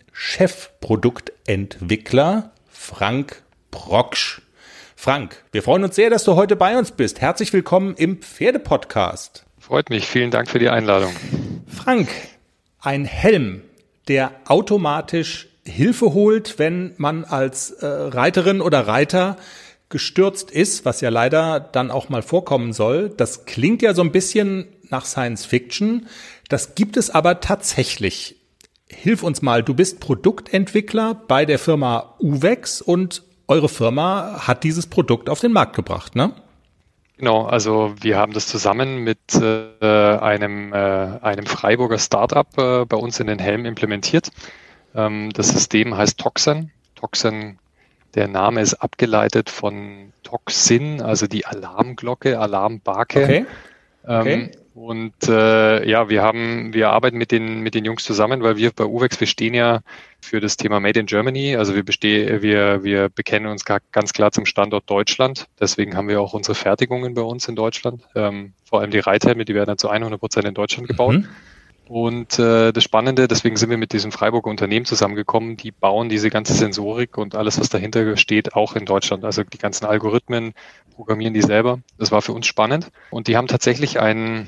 Chefproduktentwickler Frank Proksch. Frank, wir freuen uns sehr, dass du heute bei uns bist. Herzlich willkommen im Pferdepodcast. Freut mich, vielen Dank für die Einladung. Frank, ein Helm, der automatisch Hilfe holt, wenn man als äh, Reiterin oder Reiter gestürzt ist, was ja leider dann auch mal vorkommen soll. Das klingt ja so ein bisschen nach Science Fiction. Das gibt es aber tatsächlich. Hilf uns mal, du bist Produktentwickler bei der Firma Uvex und eure Firma hat dieses Produkt auf den Markt gebracht, ne? Genau, also wir haben das zusammen mit äh, einem, äh, einem Freiburger Startup äh, bei uns in den Helm implementiert. Ähm, das System heißt Toxin. Toxin, der Name ist abgeleitet von Toxin, also die Alarmglocke, Alarmbarke. Okay. Okay. Ähm, und äh, ja, wir haben, wir arbeiten mit den mit den Jungs zusammen, weil wir bei Uvex, wir stehen ja für das Thema Made in Germany. Also wir bestehen, wir wir bekennen uns gar, ganz klar zum Standort Deutschland. Deswegen haben wir auch unsere Fertigungen bei uns in Deutschland. Ähm, vor allem die Reithelme, die werden dann zu hundert Prozent in Deutschland gebaut. Mhm. Und äh, das Spannende, deswegen sind wir mit diesem Freiburger Unternehmen zusammengekommen, die bauen diese ganze Sensorik und alles, was dahinter steht, auch in Deutschland. Also die ganzen Algorithmen programmieren die selber. Das war für uns spannend. Und die haben tatsächlich ein,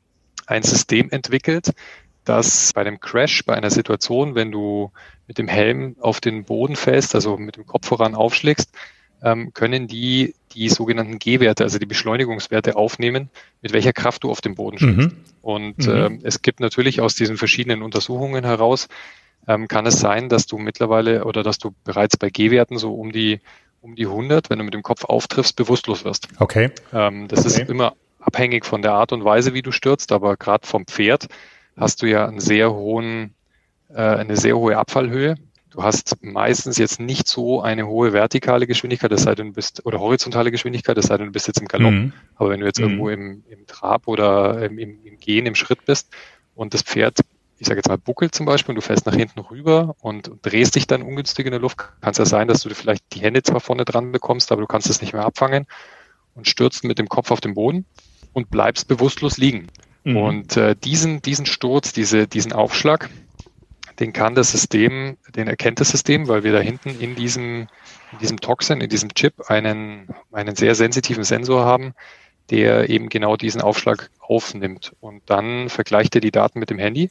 ein System entwickelt, das bei einem Crash, bei einer Situation, wenn du mit dem Helm auf den Boden fällst, also mit dem Kopf voran aufschlägst, ähm, können die die sogenannten G-Werte, also die Beschleunigungswerte aufnehmen, mit welcher Kraft du auf dem Boden schlägst. Mhm. Und mhm. ähm, es gibt natürlich aus diesen verschiedenen Untersuchungen heraus, ähm, kann es sein, dass du mittlerweile oder dass du bereits bei G-Werten so um die um die hundert, wenn du mit dem Kopf auftriffst, bewusstlos wirst. Okay. Ähm, das okay. ist immer abhängig von der Art und Weise, wie du stürzt, aber gerade vom Pferd hast du ja einen sehr hohen, äh, eine sehr hohe Abfallhöhe. Du hast meistens jetzt nicht so eine hohe vertikale Geschwindigkeit, das sei denn, du bist, oder horizontale Geschwindigkeit, das sei denn, du bist jetzt im Galopp. Mhm. Aber wenn du jetzt mhm. irgendwo im, im Trab oder im, im, im Gehen, im Schritt bist und das Pferd, ich sage jetzt mal, buckelt zum Beispiel und du fällst nach hinten rüber und drehst dich dann ungünstig in der Luft, kann es ja sein, dass du vielleicht die Hände zwar vorne dran bekommst, aber du kannst es nicht mehr abfangen und stürzt mit dem Kopf auf den Boden und bleibst bewusstlos liegen. Mhm. Und äh, diesen, diesen Sturz, diese, diesen Aufschlag, den kann das System, den erkennt das System, weil wir da hinten in diesem, in diesem Toxin, in diesem Chip einen, einen sehr sensitiven Sensor haben, der eben genau diesen Aufschlag aufnimmt. Und dann vergleicht er die Daten mit dem Handy.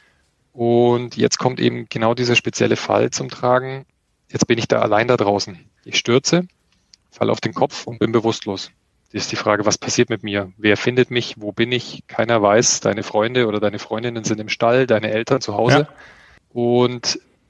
Und jetzt kommt eben genau dieser spezielle Fall zum Tragen. Jetzt bin ich da allein da draußen. Ich stürze, falle auf den Kopf und bin bewusstlos. Das ist die Frage, was passiert mit mir? Wer findet mich? Wo bin ich? Keiner weiß. Deine Freunde oder deine Freundinnen sind im Stall, deine Eltern zu Hause. Ja. Und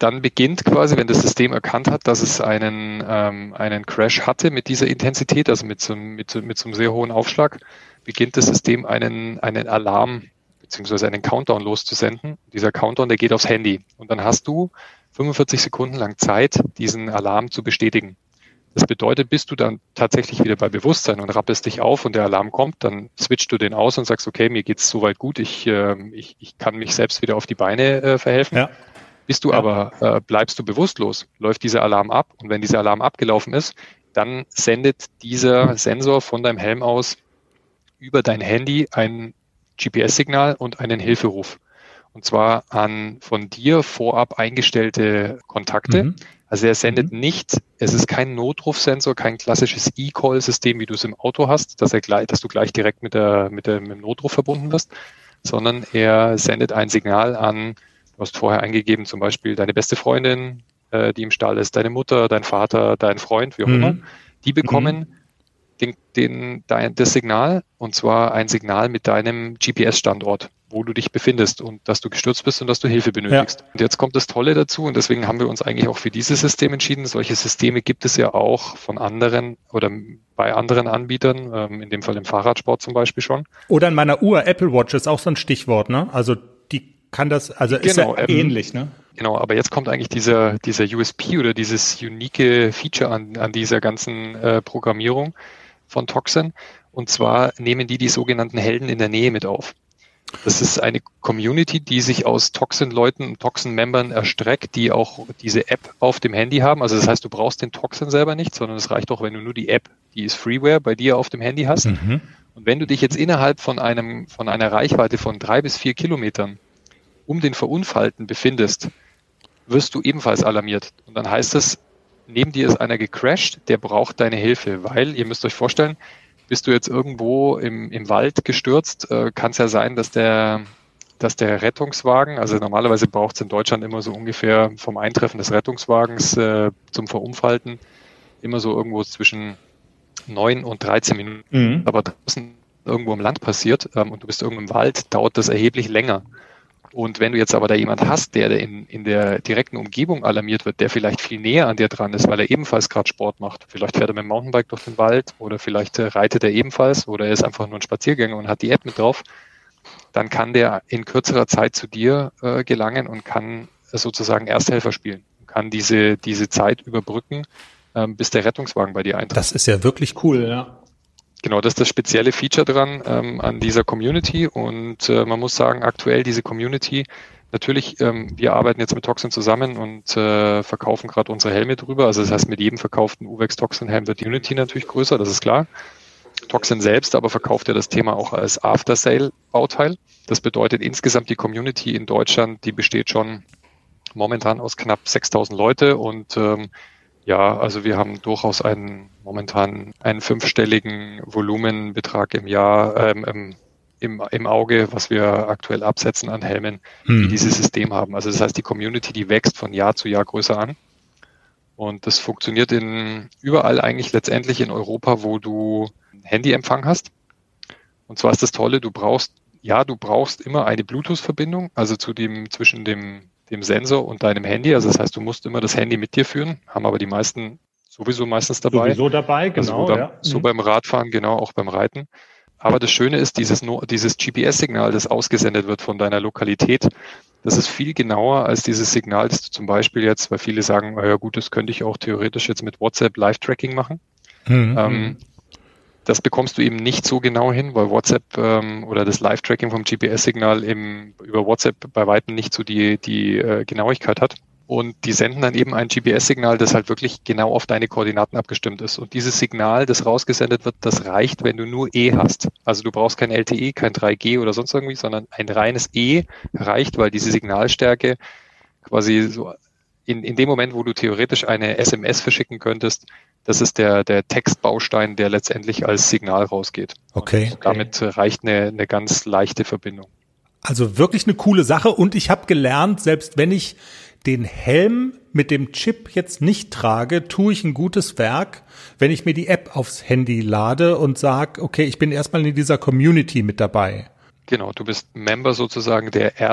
dann beginnt quasi, wenn das System erkannt hat, dass es einen, ähm, einen Crash hatte mit dieser Intensität, also mit so, mit, mit so einem sehr hohen Aufschlag, beginnt das System einen, einen Alarm beziehungsweise einen Countdown loszusenden. Dieser Countdown, der geht aufs Handy. Und dann hast du fünfundvierzig Sekunden lang Zeit, diesen Alarm zu bestätigen. Das bedeutet, bist du dann tatsächlich wieder bei Bewusstsein und rappelst dich auf und der Alarm kommt, dann switchst du den aus und sagst, okay, mir geht's soweit gut, ich, äh, ich, ich kann mich selbst wieder auf die Beine äh, verhelfen. Ja. Bist du ja. aber, äh, bleibst du bewusstlos, läuft dieser Alarm ab und wenn dieser Alarm abgelaufen ist, dann sendet dieser Sensor von deinem Helm aus über dein Handy ein G P S-Signal und einen Hilferuf. Und zwar an von dir vorab eingestellte Kontakte. Mhm. Also er sendet mhm. nicht, es ist kein Notrufsensor, kein klassisches E-Call-System, wie du es im Auto hast, dass er gleich, dass du gleich direkt mit der, mit der, mit dem Notruf verbunden wirst, sondern er sendet ein Signal an, du hast vorher eingegeben, zum Beispiel deine beste Freundin, äh, die im Stall ist, deine Mutter, dein Vater, dein Freund, wie auch mhm. immer. Die bekommen mhm. den, den, dein, das Signal, und zwar ein Signal mit deinem G P S-Standort, wo du dich befindest und dass du gestürzt bist und dass du Hilfe benötigst. Ja. Und jetzt kommt das Tolle dazu und deswegen haben wir uns eigentlich auch für dieses System entschieden. Solche Systeme gibt es ja auch von anderen oder bei anderen Anbietern, ähm, in dem Fall im Fahrradsport zum Beispiel schon. Oder in meiner Uhr, Apple Watch ist auch so ein Stichwort, ne? Also die kann das, also ist genau, ja ähnlich, ne? Genau, aber jetzt kommt eigentlich dieser, dieser U S P oder dieses unique Feature an, an dieser ganzen äh, Programmierung von Toxin. Und zwar nehmen die die sogenannten Helden in der Nähe mit auf. Das ist eine Community, die sich aus Toxin-Leuten und Toxin-Membern erstreckt, die auch diese App auf dem Handy haben. Also das heißt, du brauchst den Toxin selber nicht, sondern es reicht auch, wenn du nur die App, die ist Freeware, bei dir auf dem Handy hast. Mhm. Und wenn du dich jetzt innerhalb von einem, von einer Reichweite von drei bis vier Kilometern um den Verunfallten befindest, wirst du ebenfalls alarmiert. Und dann heißt es, neben dir ist einer gecrashed, der braucht deine Hilfe, weil, ihr müsst euch vorstellen, bist du jetzt irgendwo im, im Wald gestürzt, äh, kann es ja sein, dass der, dass der Rettungswagen, also normalerweise braucht es in Deutschland immer so ungefähr vom Eintreffen des Rettungswagens äh, zum Verunfallten immer so irgendwo zwischen neun und dreizehn Minuten. Mhm. Aber draußen irgendwo im Land passiert ähm, und du bist irgendwo im Wald, dauert das erheblich länger. Und wenn du jetzt aber da jemand hast, der in, in der direkten Umgebung alarmiert wird, der vielleicht viel näher an dir dran ist, weil er ebenfalls gerade Sport macht, vielleicht fährt er mit dem Mountainbike durch den Wald oder vielleicht äh, reitet er ebenfalls oder er ist einfach nur ein Spaziergänger und hat die App mit drauf, dann kann der in kürzerer Zeit zu dir äh, gelangen und kann äh, sozusagen Ersthelfer spielen, kann diese, diese Zeit überbrücken, ähm, bis der Rettungswagen bei dir eintritt. Das ist ja wirklich cool, ja. Genau, das ist das spezielle Feature dran ähm, an dieser Community und äh, man muss sagen, aktuell diese Community, natürlich, ähm, wir arbeiten jetzt mit Toxin zusammen und äh, verkaufen gerade unsere Helme drüber, also das heißt, mit jedem verkauften Uvex Toxin Helm wird die Unity natürlich größer, das ist klar. Toxin selbst aber verkauft ja das Thema auch als After-Sale-Bauteil. Das bedeutet insgesamt die Community in Deutschland, die besteht schon momentan aus knapp sechstausend Leute und ähm, ja, also wir haben durchaus einen momentan einen fünfstelligen Volumenbetrag im Jahr ähm, im, im, im Auge, was wir aktuell absetzen an Helmen, hm. die dieses System haben. Also das heißt, die Community, die wächst von Jahr zu Jahr größer an. Und das funktioniert in überall eigentlich letztendlich in Europa, wo du Handyempfang hast. Und zwar ist das Tolle, du brauchst, ja, du brauchst immer eine Bluetooth-Verbindung, also zu dem, zwischen dem dem Sensor und deinem Handy. Also das heißt, du musst immer das Handy mit dir führen, haben aber die meisten sowieso meistens dabei. Sowieso dabei, genau. Also beim, ja. So mhm. beim Radfahren, genau, auch beim Reiten. Aber das Schöne ist, dieses, dieses G P S-Signal, das ausgesendet wird von deiner Lokalität, das ist viel genauer als dieses Signal, das du zum Beispiel jetzt, weil viele sagen, ja gut, das könnte ich auch theoretisch jetzt mit WhatsApp Live-Tracking machen. Mhm. Ähm, Das bekommst du eben nicht so genau hin, weil WhatsApp ähm, oder das Live-Tracking vom G P S-Signal eben über WhatsApp bei weitem nicht so die, die äh, Genauigkeit hat. Und die senden dann eben ein G P S-Signal, das halt wirklich genau auf deine Koordinaten abgestimmt ist. Und dieses Signal, das rausgesendet wird, das reicht, wenn du nur E hast. Also du brauchst kein L T E, kein drei G oder sonst irgendwie, sondern ein reines E reicht, weil diese Signalstärke quasi so in, in dem Moment, wo du theoretisch eine S M S verschicken könntest, das ist der, der Textbaustein, der letztendlich als Signal rausgeht. Okay. Und damit reicht eine, eine ganz leichte Verbindung. Also wirklich eine coole Sache. Und ich habe gelernt, selbst wenn ich den Helm mit dem Chip jetzt nicht trage, tue ich ein gutes Werk, wenn ich mir die App aufs Handy lade und sage, okay, ich bin erstmal in dieser Community mit dabei. Genau, du bist Member sozusagen der erst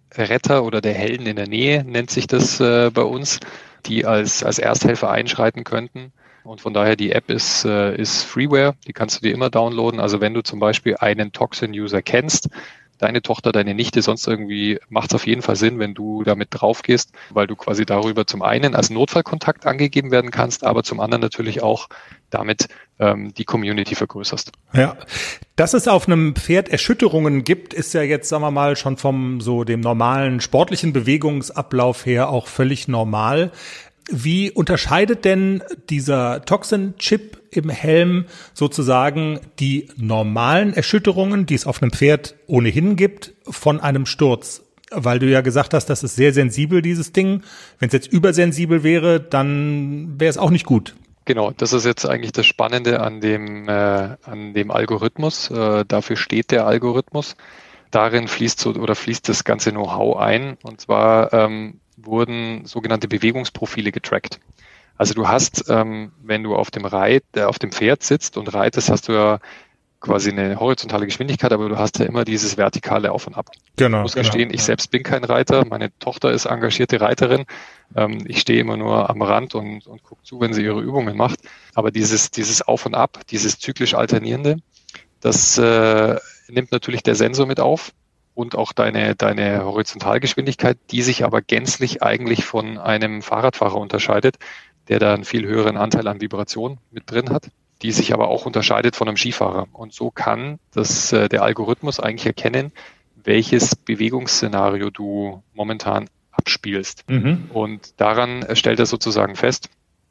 Retter oder der Helden in der Nähe, nennt sich das äh, bei uns, die als, als Ersthelfer einschreiten könnten. Und von daher, die App ist, äh, ist Freeware, die kannst du dir immer downloaden. Also wenn du zum Beispiel einen Toxin-User kennst, deine Tochter, deine Nichte, sonst irgendwie, macht es auf jeden Fall Sinn, wenn du damit drauf gehst, weil du quasi darüber zum einen als Notfallkontakt angegeben werden kannst, aber zum anderen natürlich auch damit ähm, die Community vergrößerst. Ja, dass es auf einem Pferd Erschütterungen gibt, ist ja jetzt, sagen wir mal, schon vom so dem normalen sportlichen Bewegungsablauf her auch völlig normal. Wie unterscheidet denn dieser Toxin-Chip im Helm sozusagen die normalen Erschütterungen, die es auf einem Pferd ohnehin gibt, von einem Sturz? Weil du ja gesagt hast, das ist sehr sensibel, dieses Ding. Wenn es jetzt übersensibel wäre, dann wäre es auch nicht gut. Genau, das ist jetzt eigentlich das Spannende an dem, äh, an dem Algorithmus. Äh, dafür steht der Algorithmus. Darin fließt so oder fließt das ganze Know-how ein. Und zwar ähm, wurden sogenannte Bewegungsprofile getrackt. Also du hast, ähm, wenn du auf dem Reit, äh, auf dem Pferd sitzt und reitest, hast du ja quasi eine horizontale Geschwindigkeit, aber du hast ja immer dieses vertikale Auf und Ab. Genau. Ich muss gestehen, genau, ich ja. selbst bin kein Reiter, meine Tochter ist engagierte Reiterin. Ähm, ich stehe immer nur am Rand und, und gucke zu, wenn sie ihre Übungen macht. Aber dieses, dieses Auf und Ab, dieses zyklisch alternierende, das äh, nimmt natürlich der Sensor mit auf. Und auch deine, deine Horizontalgeschwindigkeit, die sich aber gänzlich eigentlich von einem Fahrradfahrer unterscheidet, der da einen viel höheren Anteil an Vibration mit drin hat, die sich aber auch unterscheidet von einem Skifahrer. Und so kann das, äh, der Algorithmus eigentlich erkennen, welches Bewegungsszenario du momentan abspielst. Mhm. Und daran stellt er sozusagen fest,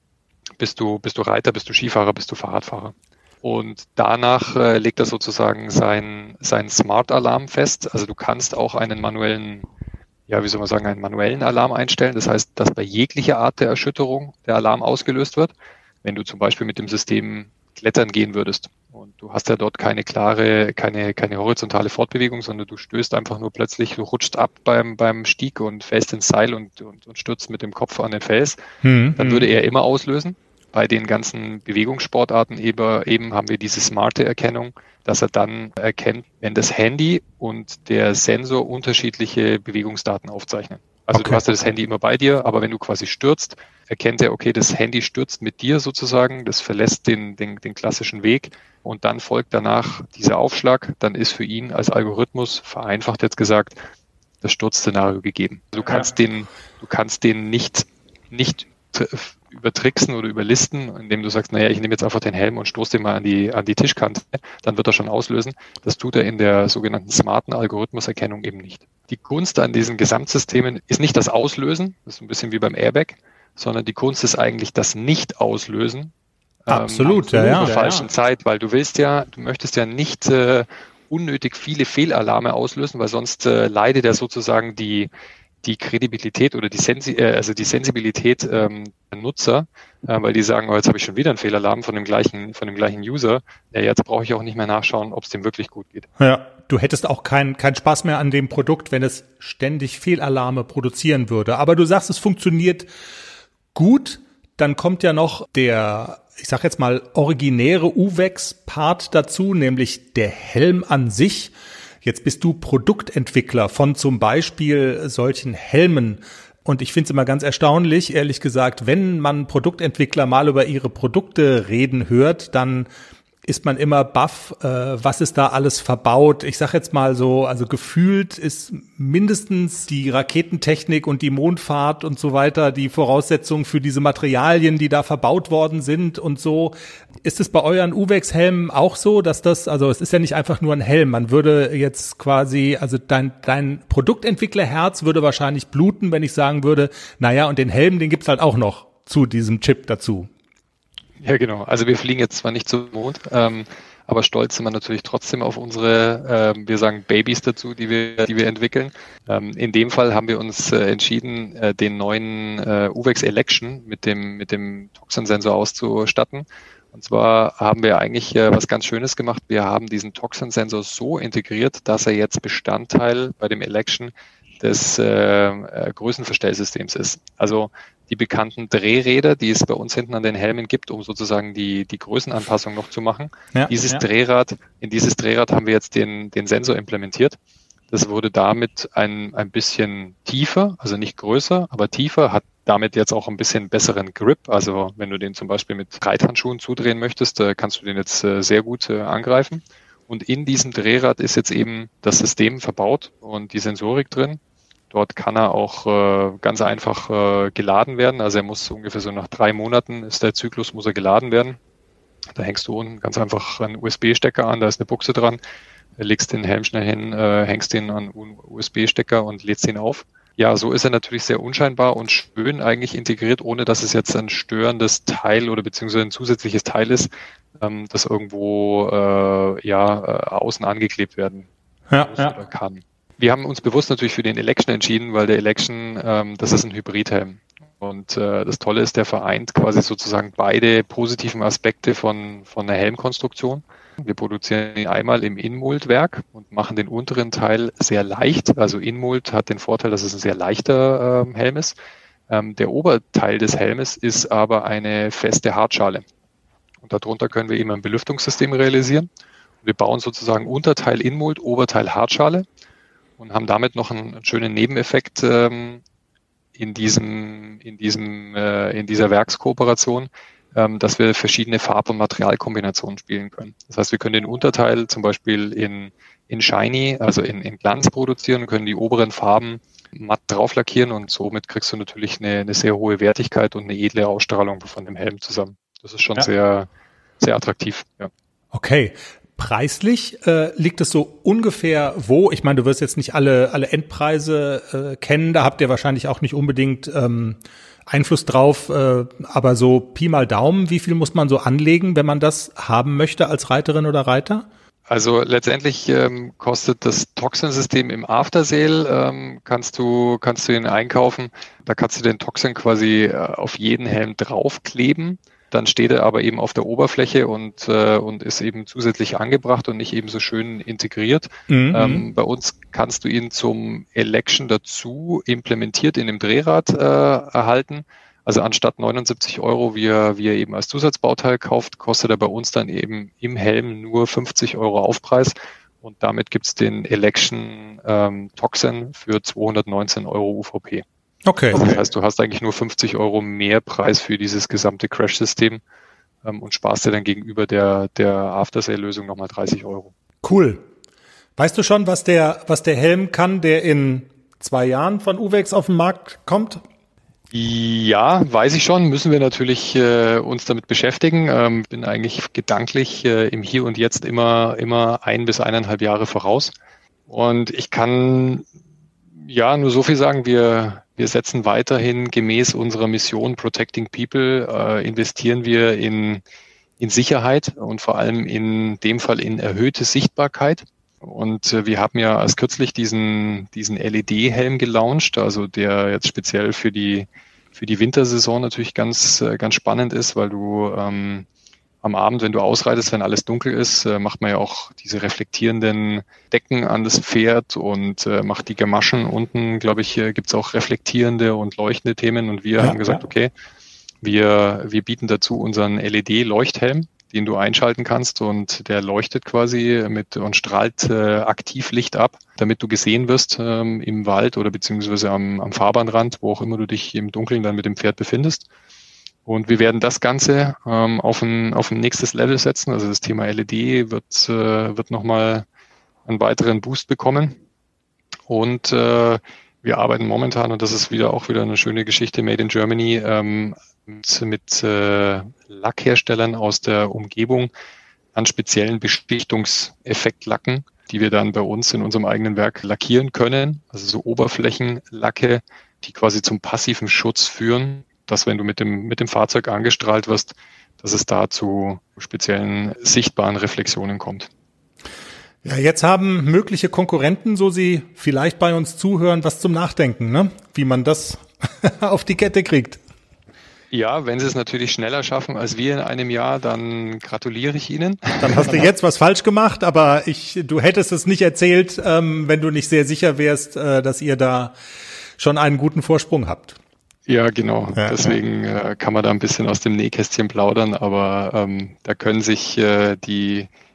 bist du, bist du Reiter, bist du Skifahrer, bist du Fahrradfahrer. Und danach äh, legt er sozusagen sein, sein Smart-Alarm fest. Also du kannst auch einen manuellen, ja, wie soll man sagen, einen manuellen Alarm einstellen. Das heißt, dass bei jeglicher Art der Erschütterung der Alarm ausgelöst wird. Wenn du zum Beispiel mit dem System klettern gehen würdest und du hast ja dort keine klare, keine, keine horizontale Fortbewegung, sondern du stößt einfach nur plötzlich, du rutschst ab beim, beim Stieg und fällst ins Seil und, und, und stürzt mit dem Kopf an den Fels, Mhm. dann würde er immer auslösen. Bei den ganzen Bewegungssportarten eben, eben haben wir diese smarte Erkennung, dass er dann erkennt, wenn das Handy und der Sensor unterschiedliche Bewegungsdaten aufzeichnen. Also Okay. du hast ja das Handy immer bei dir, aber wenn du quasi stürzt, erkennt er, okay, das Handy stürzt mit dir sozusagen, das verlässt den, den, den klassischen Weg und dann folgt danach dieser Aufschlag, dann ist für ihn als Algorithmus, vereinfacht jetzt gesagt, das Sturzszenario gegeben. Du kannst den, du kannst den nicht, nicht übertricksen oder überlisten, indem du sagst, naja, ich nehme jetzt einfach den Helm und stoße den mal an die, an die Tischkante, dann wird er schon auslösen. Das tut er in der sogenannten smarten Algorithmuserkennung eben nicht. Die Kunst an diesen Gesamtsystemen ist nicht das Auslösen, das ist ein bisschen wie beim Airbag, sondern die Kunst ist eigentlich das Nicht-Auslösen. Absolut, ähm, ja, ja. zur falschen ja. Zeit, weil du willst ja, du möchtest ja nicht äh, unnötig viele Fehlalarme auslösen, weil sonst äh, leidet ja sozusagen die die Kredibilität oder die, Sensi äh, also die Sensibilität ähm, der Nutzer, äh, weil die sagen, oh, jetzt habe ich schon wieder einen Fehlalarm von dem gleichen, von dem gleichen User. Ja, jetzt brauche ich auch nicht mehr nachschauen, ob es dem wirklich gut geht. Ja, du hättest auch keinen keinen Spaß mehr an dem Produkt, wenn es ständig Fehlalarme produzieren würde. Aber du sagst, es funktioniert gut. Dann kommt ja noch der, ich sag jetzt mal, originäre U V E X-Part dazu, nämlich der Helm an sich. Jetzt bist du Produktentwickler von zum Beispiel solchen Helmen. Und ich finde es immer ganz erstaunlich, ehrlich gesagt, wenn man Produktentwickler mal über ihre Produkte reden hört, dann ist man immer baff, äh, was ist da alles verbaut. Ich sag jetzt mal so, also gefühlt ist mindestens die Raketentechnik und die Mondfahrt und so weiter die Voraussetzung für diese Materialien, die da verbaut worden sind und so. Ist es bei euren U V E X-Helmen auch so, dass das, also es ist ja nicht einfach nur ein Helm, man würde jetzt quasi, also dein, dein Produktentwicklerherz würde wahrscheinlich bluten, wenn ich sagen würde, naja, und den Helm, den gibt's halt auch noch zu diesem Chip dazu. Ja, genau. Also wir fliegen jetzt zwar nicht zum Mond, ähm, aber stolz sind wir natürlich trotzdem auf unsere, äh, wir sagen Babys dazu, die wir, die wir entwickeln. Ähm, in dem Fall haben wir uns äh, entschieden, äh, den neuen äh, U V E X Election mit dem mit dem Toxin-Sensor auszustatten. Und zwar haben wir eigentlich äh, was ganz Schönes gemacht. Wir haben diesen Toxin-Sensor so integriert, dass er jetzt Bestandteil bei dem Election des äh, äh, Größenverstellsystems ist. Also die bekannten Drehräder, die es bei uns hinten an den Helmen gibt, um sozusagen die, die Größenanpassung noch zu machen. Ja, dieses ja. Drehrad, in dieses Drehrad haben wir jetzt den, den Sensor implementiert. Das wurde damit ein, ein bisschen tiefer, also nicht größer, aber tiefer, hat damit jetzt auch ein bisschen besseren Grip. Also wenn du den zum Beispiel mit Reithandschuhen zudrehen möchtest, kannst du den jetzt sehr gut angreifen. Und in diesem Drehrad ist jetzt eben das System verbaut und die Sensorik drin. Dort kann er auch äh, ganz einfach äh, geladen werden. Also er muss ungefähr so nach drei Monaten ist der Zyklus, muss er geladen werden. Da hängst du unten ganz einfach einen U S B-Stecker an, da ist eine Buchse dran. Legst den Helm schnell hin, äh, hängst den an U S B-Stecker und lädst ihn auf. Ja, so ist er natürlich sehr unscheinbar und schön eigentlich integriert, ohne dass es jetzt ein störendes Teil oder beziehungsweise ein zusätzliches Teil ist, ähm, das irgendwo äh, ja äh, außen angeklebt werden ja, muss ja. oder kann. Wir haben uns bewusst natürlich für den Election entschieden, weil der Election, ähm, das ist ein Hybridhelm. Und äh, das Tolle ist, der vereint quasi sozusagen beide positiven Aspekte von, von der Helmkonstruktion. Wir produzieren ihn einmal im Inmoldwerk und machen den unteren Teil sehr leicht. Also Inmold hat den Vorteil, dass es ein sehr leichter ähm, Helm ist. Ähm, der Oberteil des Helmes ist aber eine feste Hartschale. Und darunter können wir eben ein Belüftungssystem realisieren. Wir bauen sozusagen Unterteil Inmold, Oberteil Hartschale und haben damit noch einen, einen schönen Nebeneffekt ähm, in diesem, in diesem, äh, in dieser Werkskooperation, ähm, dass wir verschiedene Farb- und Materialkombinationen spielen können. Das heißt, wir können den Unterteil zum Beispiel in, in Shiny, also in, in Glanz produzieren, können die oberen Farben matt drauf lackieren und somit kriegst du natürlich eine, eine sehr hohe Wertigkeit und eine edle Ausstrahlung von dem Helm zusammen. Das ist schon ja. sehr, sehr attraktiv. Ja. Okay. Preislich äh, liegt es so ungefähr wo? Ich meine, du wirst jetzt nicht alle alle Endpreise äh, kennen, da habt ihr wahrscheinlich auch nicht unbedingt ähm, Einfluss drauf, äh, aber so Pi mal Daumen, wie viel muss man so anlegen, wenn man das haben möchte als Reiterin oder Reiter? Also letztendlich ähm, kostet das Toxin-System im Aftersale, ähm, kannst du kannst du ihn einkaufen. Da kannst du den Toxin quasi äh, auf jeden Helm draufkleben. Dann steht er aber eben auf der Oberfläche und äh, und ist eben zusätzlich angebracht und nicht eben so schön integriert. Mhm. Ähm, bei uns kannst du ihn zum Election dazu implementiert in dem Drehrad äh, erhalten. Also anstatt neunundsiebzig Euro, wie er, wie er eben als Zusatzbauteil kauft, kostet er bei uns dann eben im Helm nur fünfzig Euro Aufpreis. Und damit gibt's den Election ähm, Toxin für zweihundertneunzehn Euro U V P. Okay. Also das heißt, du hast eigentlich nur fünfzig Euro mehr Preis für dieses gesamte Crash-System ähm, und sparst dir dann gegenüber der, der After-Sale-Lösung nochmal dreißig Euro. Cool. Weißt du schon, was der, was der Helm kann, der in zwei Jahren von Uvex auf den Markt kommt? Ja, weiß ich schon. Müssen wir natürlich äh, uns damit beschäftigen. Ähm, bin eigentlich gedanklich äh, im Hier und Jetzt immer, immer ein bis eineinhalb Jahre voraus. Und ich kann ja nur so viel sagen, wir Wir setzen weiterhin gemäß unserer Mission Protecting People, äh, investieren wir in, in Sicherheit und vor allem in dem Fall in erhöhte Sichtbarkeit. Und äh, wir haben ja als kürzlich diesen, diesen L E D-Helm gelauncht, also der jetzt speziell für die, für die Wintersaison natürlich ganz, äh, ganz spannend ist, weil du ähm, am Abend, wenn du ausreitest, wenn alles dunkel ist, äh, macht man ja auch diese reflektierenden Decken an das Pferd und äh, macht die Gamaschen unten, glaube ich, äh, gibt's auch reflektierende und leuchtende Themen. Und wir ja, haben gesagt, ja. okay, wir, wir bieten dazu unseren L E D-Leuchthelm, den du einschalten kannst und der leuchtet quasi mit und strahlt äh, aktiv Licht ab, damit du gesehen wirst ähm, im Wald oder beziehungsweise am, am Fahrbahnrand, wo auch immer du dich im Dunkeln dann mit dem Pferd befindest. Und wir werden das Ganze ähm, auf ein auf ein nächstes Level setzen. Also das Thema L E D wird äh, wird nochmal einen weiteren Boost bekommen. Und äh, wir arbeiten momentan, und das ist wieder auch wieder eine schöne Geschichte, Made in Germany, ähm, mit, mit äh, Lackherstellern aus der Umgebung an speziellen Bestichtungseffektlacken, die wir dann bei uns in unserem eigenen Werk lackieren können. Also so Oberflächenlacke, die quasi zum passiven Schutz führen, dass wenn du mit dem, mit dem Fahrzeug angestrahlt wirst, dass es da zu speziellen sichtbaren Reflexionen kommt. Ja, jetzt haben mögliche Konkurrenten, so sie vielleicht bei uns zuhören, was zum Nachdenken, ne? Wie man das auf die Kette kriegt. Ja, wenn sie es natürlich schneller schaffen als wir in einem Jahr, dann gratuliere ich ihnen. Dann hast du jetzt was falsch gemacht, aber ich, du hättest es nicht erzählt, ähm, wenn du nicht sehr sicher wärst, äh, dass ihr da schon einen guten Vorsprung habt. Ja, genau. Ja, Deswegen äh, kann man da ein bisschen aus dem Nähkästchen plaudern, aber ähm, da können sich äh, die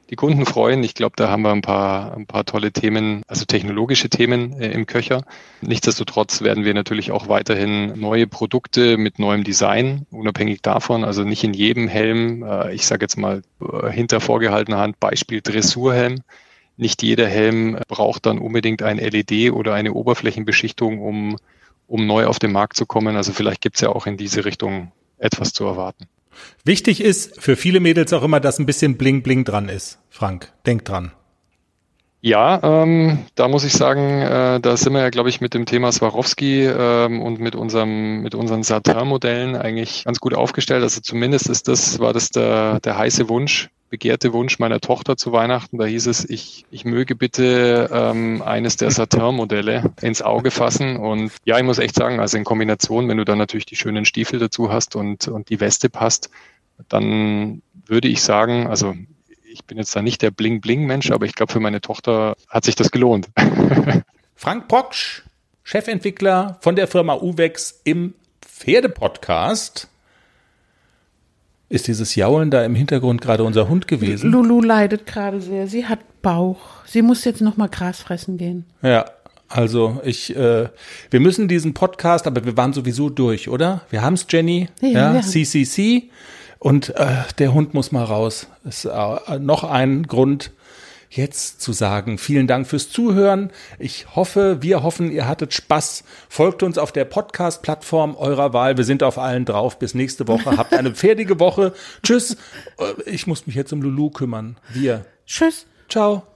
die Kunden freuen. Ich glaube, da haben wir ein paar, ein paar tolle Themen, also technologische Themen äh, im Köcher. Nichtsdestotrotz werden wir natürlich auch weiterhin neue Produkte mit neuem Design, unabhängig davon, also nicht in jedem Helm, äh, ich sage jetzt mal äh, hinter vorgehaltener Hand, Beispiel Dressurhelm. Nicht jeder Helm braucht dann unbedingt ein L E D oder eine Oberflächenbeschichtung, um, um neu auf den Markt zu kommen. Also vielleicht gibt es ja auch in diese Richtung etwas zu erwarten. Wichtig ist für viele Mädels auch immer, dass ein bisschen Bling Bling dran ist. Frank, denk dran. Ja, ähm, da muss ich sagen, äh, da sind wir ja, glaube ich, mit dem Thema Swarovski ähm, und mit unserem mit unseren Satin-Modellen eigentlich ganz gut aufgestellt. Also zumindest ist das war das der der heiße Wunsch, begehrte Wunsch meiner Tochter zu Weihnachten. Da hieß es, ich ich möge bitte ähm, eines der Satin-Modelle ins Auge fassen. Und ja, ich muss echt sagen, also in Kombination, wenn du dann natürlich die schönen Stiefel dazu hast und und die Weste passt, dann würde ich sagen, also ich bin jetzt da nicht der Bling-Bling-Mensch, aber ich glaube, für meine Tochter hat sich das gelohnt. Frank Proksch, Chefentwickler von der Firma Uvex im Pferdepodcast. Ist dieses Jaulen da im Hintergrund gerade unser Hund gewesen? Lulu leidet gerade sehr. Sie hat Bauch. Sie muss jetzt noch mal Gras fressen gehen. Ja, also ich, äh, wir müssen diesen Podcast, aber wir waren sowieso durch, oder? Wir haben es, Jenny. Ja, ja, wir C C C. Und äh, der Hund muss mal raus. Das ist äh, noch ein Grund, jetzt zu sagen, vielen Dank fürs Zuhören. Ich hoffe, wir hoffen, ihr hattet Spaß. Folgt uns auf der Podcast-Plattform eurer Wahl. Wir sind auf allen drauf. Bis nächste Woche. Habt eine fertige Woche. Tschüss. Ich muss mich jetzt um Lulu kümmern. Wir. Tschüss. Ciao.